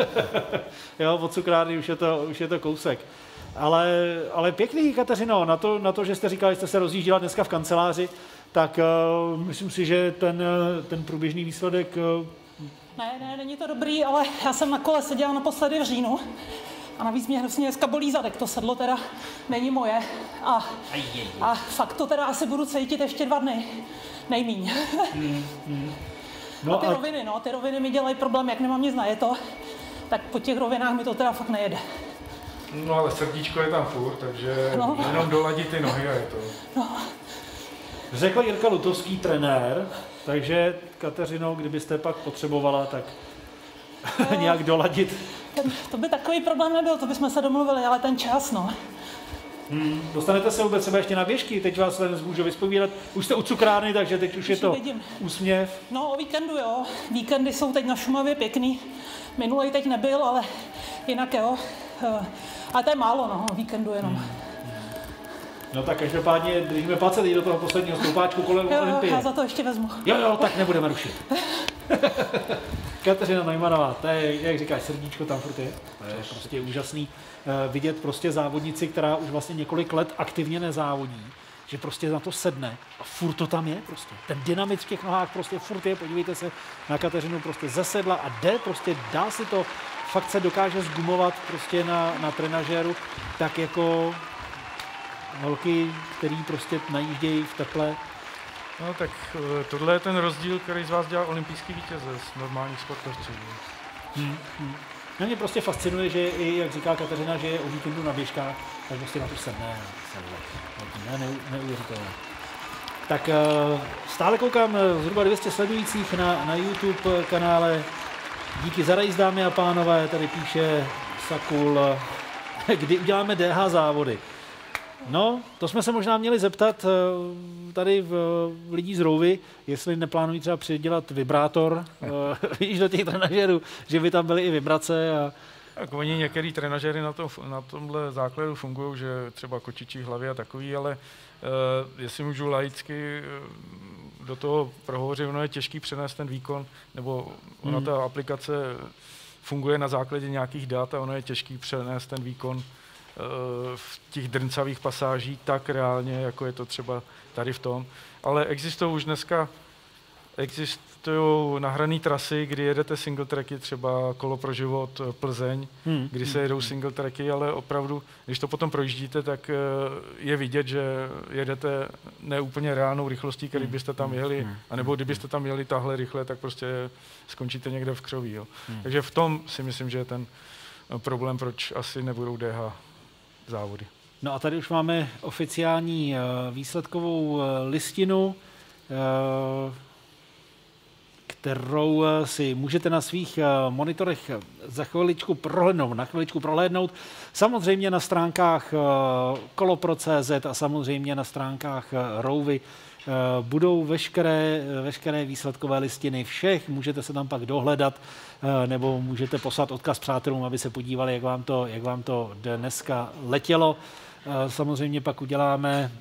Jo, od cukrárny už je to, už je to kousek. Ale, ale pěkný, Kateřino, na to, na to, že jste říkali, že jste se rozjížděla dneska v kanceláři, tak uh, myslím si, že ten, ten průběžný výsledek... Uh... Ne, ne, není to dobrý, ale já jsem na kole seděla naposledy v říjnu a navíc mě hrozně dneska bolí zadek, to sedlo teda není moje a, a fakt to teda asi budu cítit ještě dva dny, nejmíň. hmm, hmm. No a ty a... roviny, no, ty roviny mi dělají problém, jak nemám nic najeto, tak po těch rovinách mi to teda fakt nejede. No ale srdíčko je tam furt, takže no. jenom doladit ty nohy a je to. No. Řekl Jirka Lutovský, trenér, takže Kateřino, kdybyste pak potřebovala, tak no. nějak doladit. Ten, to by takový problém nebyl, to bychom se domluvili, ale ten čas, no. Hmm, dostanete se vůbec třeba ještě na běžky, teď vás můžu vyspovídat. Už jste u cukrárny, takže teď už je to vidím. Úsměv. No o víkendu jo, víkendy jsou teď na Šumavě pěkný. Minulej teď nebyl, ale jinak jo. Ale to je málo, no, o víkendu jenom. Hmm. No tak každopádně držíme palce do toho posledního stoupáčku kolem jo, Olympie. Jo, já za to ještě vezmu. Jo, jo, tak nebudeme rušit. Kateřina Neumannová, to je, jak říkáš, srdíčko tam furt je. To je prostě úžasný uh, vidět prostě závodnici, která už vlastně několik let aktivně nezávodí, že prostě na to sedne a furt to tam je prostě. Ten dynamit v těch nohách prostě furt je, podívejte se na Kateřinu, prostě zasedla a jde, prostě dá si to, fakt se dokáže zgumovat prostě na, na trenažéru, tak jako holky, který prostě najíždějí v teple. No tak tohle je ten rozdíl, který z vás dělá olympijský vítěze z normálních sportovců. Hmm, hmm. No mě prostě fascinuje, že i, jak říká Kateřina, že je o víkendu na běžkách, tak prostě na to sedne. Ne, ne, neuvěřitelné. Tak stále koukám zhruba dvě stě sledujících na, na YouTube kanále. Díky za rejs, dámy a pánové, tady píše Sakul, kdy uděláme D H závody. No, to jsme se možná měli zeptat tady v, v lidí z Rouvy, jestli neplánují třeba přidělat vibrátor, víš, do těch trenažerů, že by tam byly i vibrace. A... Tak oni některý trenažery na, to, na tomhle základu fungují, že třeba kočičí hlavy a takový, ale uh, jestli můžu laicky uh, do toho prohovořit, ono je těžký přenést ten výkon, nebo ona hmm. ta aplikace funguje na základě nějakých dat a ono je těžký přenést ten výkon v těch drncavých pasáží tak reálně, jako je to třeba tady v tom. Ale existují už dneska existují nahrané trasy, kdy jedete single tracky, třeba Kolo pro život Plzeň, hmm. kdy se jedou single tracky, ale opravdu, když to potom projíždíte, tak je vidět, že jedete neúplně reálnou rychlostí, který byste tam jeli, anebo kdybyste tam jeli tahle rychle, tak prostě skončíte někde v křoví. Jo. Hmm. Takže v tom si myslím, že je ten problém, proč asi nebudou D H závody. No a tady už máme oficiální výsledkovou listinu, kterou si můžete na svých monitorech za chviličku prohlédnout, na chviličku prohlédnout. Samozřejmě na stránkách kolopro tečka cé zet a samozřejmě na stránkách Rouvy budou veškeré, veškeré výsledkové listiny všech. Můžete se tam pak dohledat nebo můžete poslat odkaz přátelům, aby se podívali, jak vám to, jak vám to dneska letělo. Samozřejmě pak uděláme,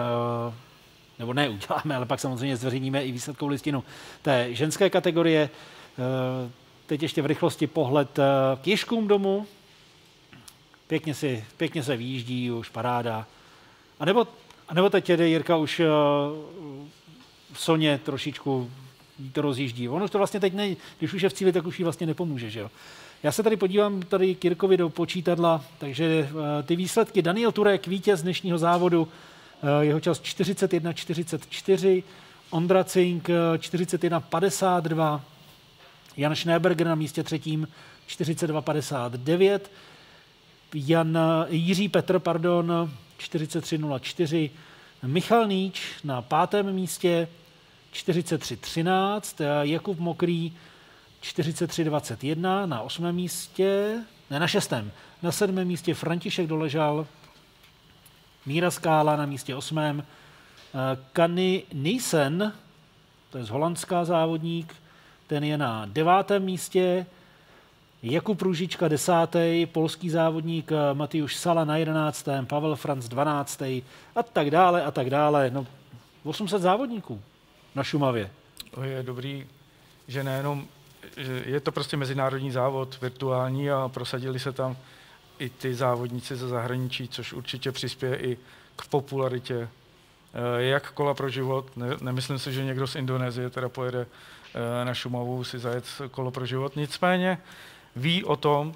nebo ne uděláme, ale pak samozřejmě zveřejníme i výsledkovou listinu té ženské kategorie. Teď ještě v rychlosti pohled k Ježkům domů. Pěkně, si, pěkně se vyjíždí, už paráda. A nebo, a nebo teď jede Jirka už v Soně trošičku to rozjíždí. Ono to vlastně teď ne, když už je v cíli, tak už jí vlastně nepomůže, že jo. Já se tady podívám tady k Jirkovi do počítadla, takže ty výsledky. Daniel Turek, vítěz dnešního závodu, jeho čas čtyřicet jedna čtyřicet čtyři, Ondra Cink čtyřicet jedna padesát dva, Jan Schneeberger na místě třetím čtyřicet dva padesát devět, Jan, Jiří Petr, pardon, čtyřicet tři nula čtyři, Michal Níč na pátém místě čtyřicet tři třináct, Jakub Mokrý čtyřicet tři dvacet jedna, na osmém místě, ne na šestém, na sedmém místě František Doležal, Míra Skála na místě osmém, Kany Nielsen, to je z holandská závodník, ten je na devátém místě, Jakub Růžička desátý, polský závodník Matyusz Sala na jedenáctém, Pavel Franc dvanáctý a tak dále a tak dále. No, osm set závodníků na Šumavě. To je dobrý, že nejenom, že je to prostě mezinárodní závod, virtuální a prosadili se tam i ty závodníci ze zahraničí, což určitě přispěje i k popularitě jak kola pro život. Ne, nemyslím si, že někdo z Indonésie teda pojede na Šumavu si zajet kolo pro život. Nicméně ví o tom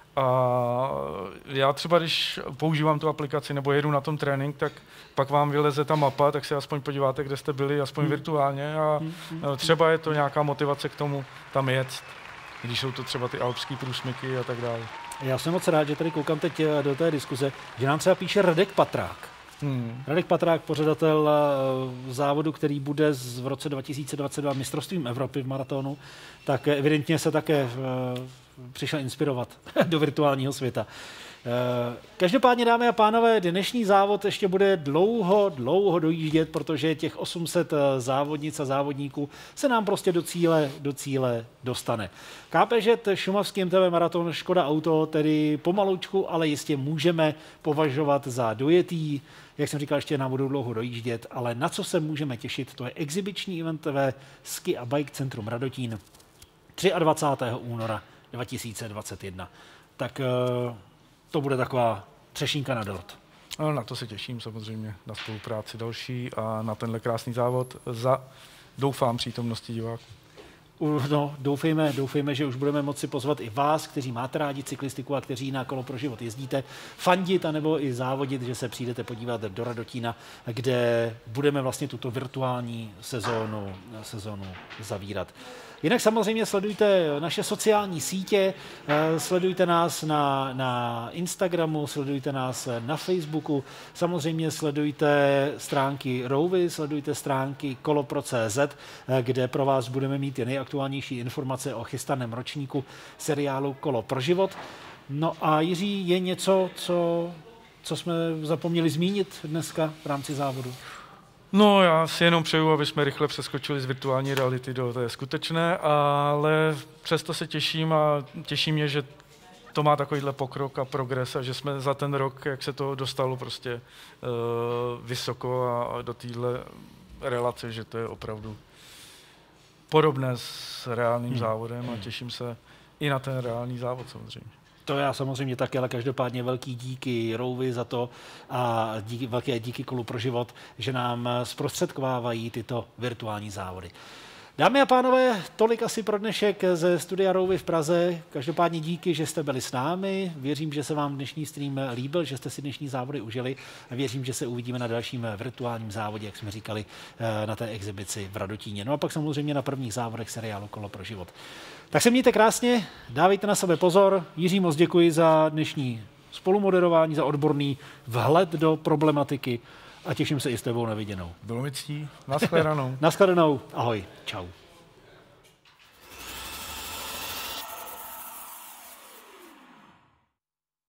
a já třeba, když používám tu aplikaci nebo jedu na tom trénink, tak pak vám vyleze ta mapa, tak se aspoň podíváte, kde jste byli, aspoň hmm. virtuálně a třeba je to nějaká motivace k tomu tam jet, když jsou to třeba ty alpský průsmyky a tak dále. Já jsem moc rád, že tady koukám teď do té diskuze, že nám třeba píše Radek Patrák. Hmm. Radek Patrák, pořadatel závodu, který bude v roce dva tisíce dvacet dva mistrovstvím Evropy v maratonu, tak evidentně se také přišel inspirovat do virtuálního světa. Každopádně, dámy a pánové, dnešní závod ještě bude dlouho, dlouho dojíždět, protože těch osm set závodnic a závodníků se nám prostě do cíle, do cíle dostane. K P Ž šumavský M T B maraton Škoda Auto tedy pomalučku, ale jistě můžeme považovat za dojetý. Jak jsem říkal, ještě nám budou dlouho dojíždět, ale na co se můžeme těšit, to je exibiční eventové Ski a Bike Centrum Radotín dvacátého třetího února dva tisíce dvacet jedna. Tak to bude taková třešínka na dort. No, na to se těším samozřejmě, na spolupráci další a na tenhle krásný závod za, doufám, přítomnosti diváků. No, doufejme, doufejme, že už budeme moci pozvat i vás, kteří máte rádi cyklistiku a kteří na Kolo pro život jezdíte, fandit anebo i závodit, že se přijdete podívat do Radotína, kde budeme vlastně tuto virtuální sezónu, sezónu zavírat. Jinak samozřejmě sledujte naše sociální sítě, sledujte nás na, na Instagramu, sledujte nás na Facebooku, samozřejmě sledujte stránky Rouvy, sledujte stránky kolopro tečka cé zet, kde pro vás budeme mít nejaktuálnější informace o chystaném ročníku seriálu Kolo pro život. No a Jiří, je něco, co, co jsme zapomněli zmínit dneska v rámci závodu? No, já si jenom přeju, aby jsme rychle přeskočili z virtuální reality do té skutečné, ale přesto se těším a těší mě, že to má takovýhle pokrok a progres a že jsme za ten rok, jak se to dostalo prostě uh, vysoko a, a do téhle relace, že to je opravdu podobné s reálným hmm. závodem a těším se i na ten reálný závod samozřejmě. To já samozřejmě taky, ale každopádně velký díky Rouvi za to a díky, velké díky Kolu pro život, že nám zprostředkovávají tyto virtuální závody. Dámy a pánové, tolik asi pro dnešek ze studia Rouvy v Praze. Každopádně díky, že jste byli s námi. Věřím, že se vám dnešní stream líbil, že jste si dnešní závody užili a věřím, že se uvidíme na dalším virtuálním závodě, jak jsme říkali, na té exibici v Radotíně. No a pak samozřejmě na prvních závodech seriálu Kolo pro život. Tak se mějte krásně, dávejte na sebe pozor. Jiří, moc děkuji za dnešní spolumoderování, za odborný vhled do problematiky a těším se i s tebou na viděnou. Bylo mi ctí. Naschledanou. Naschledanou. Ahoj. Čau.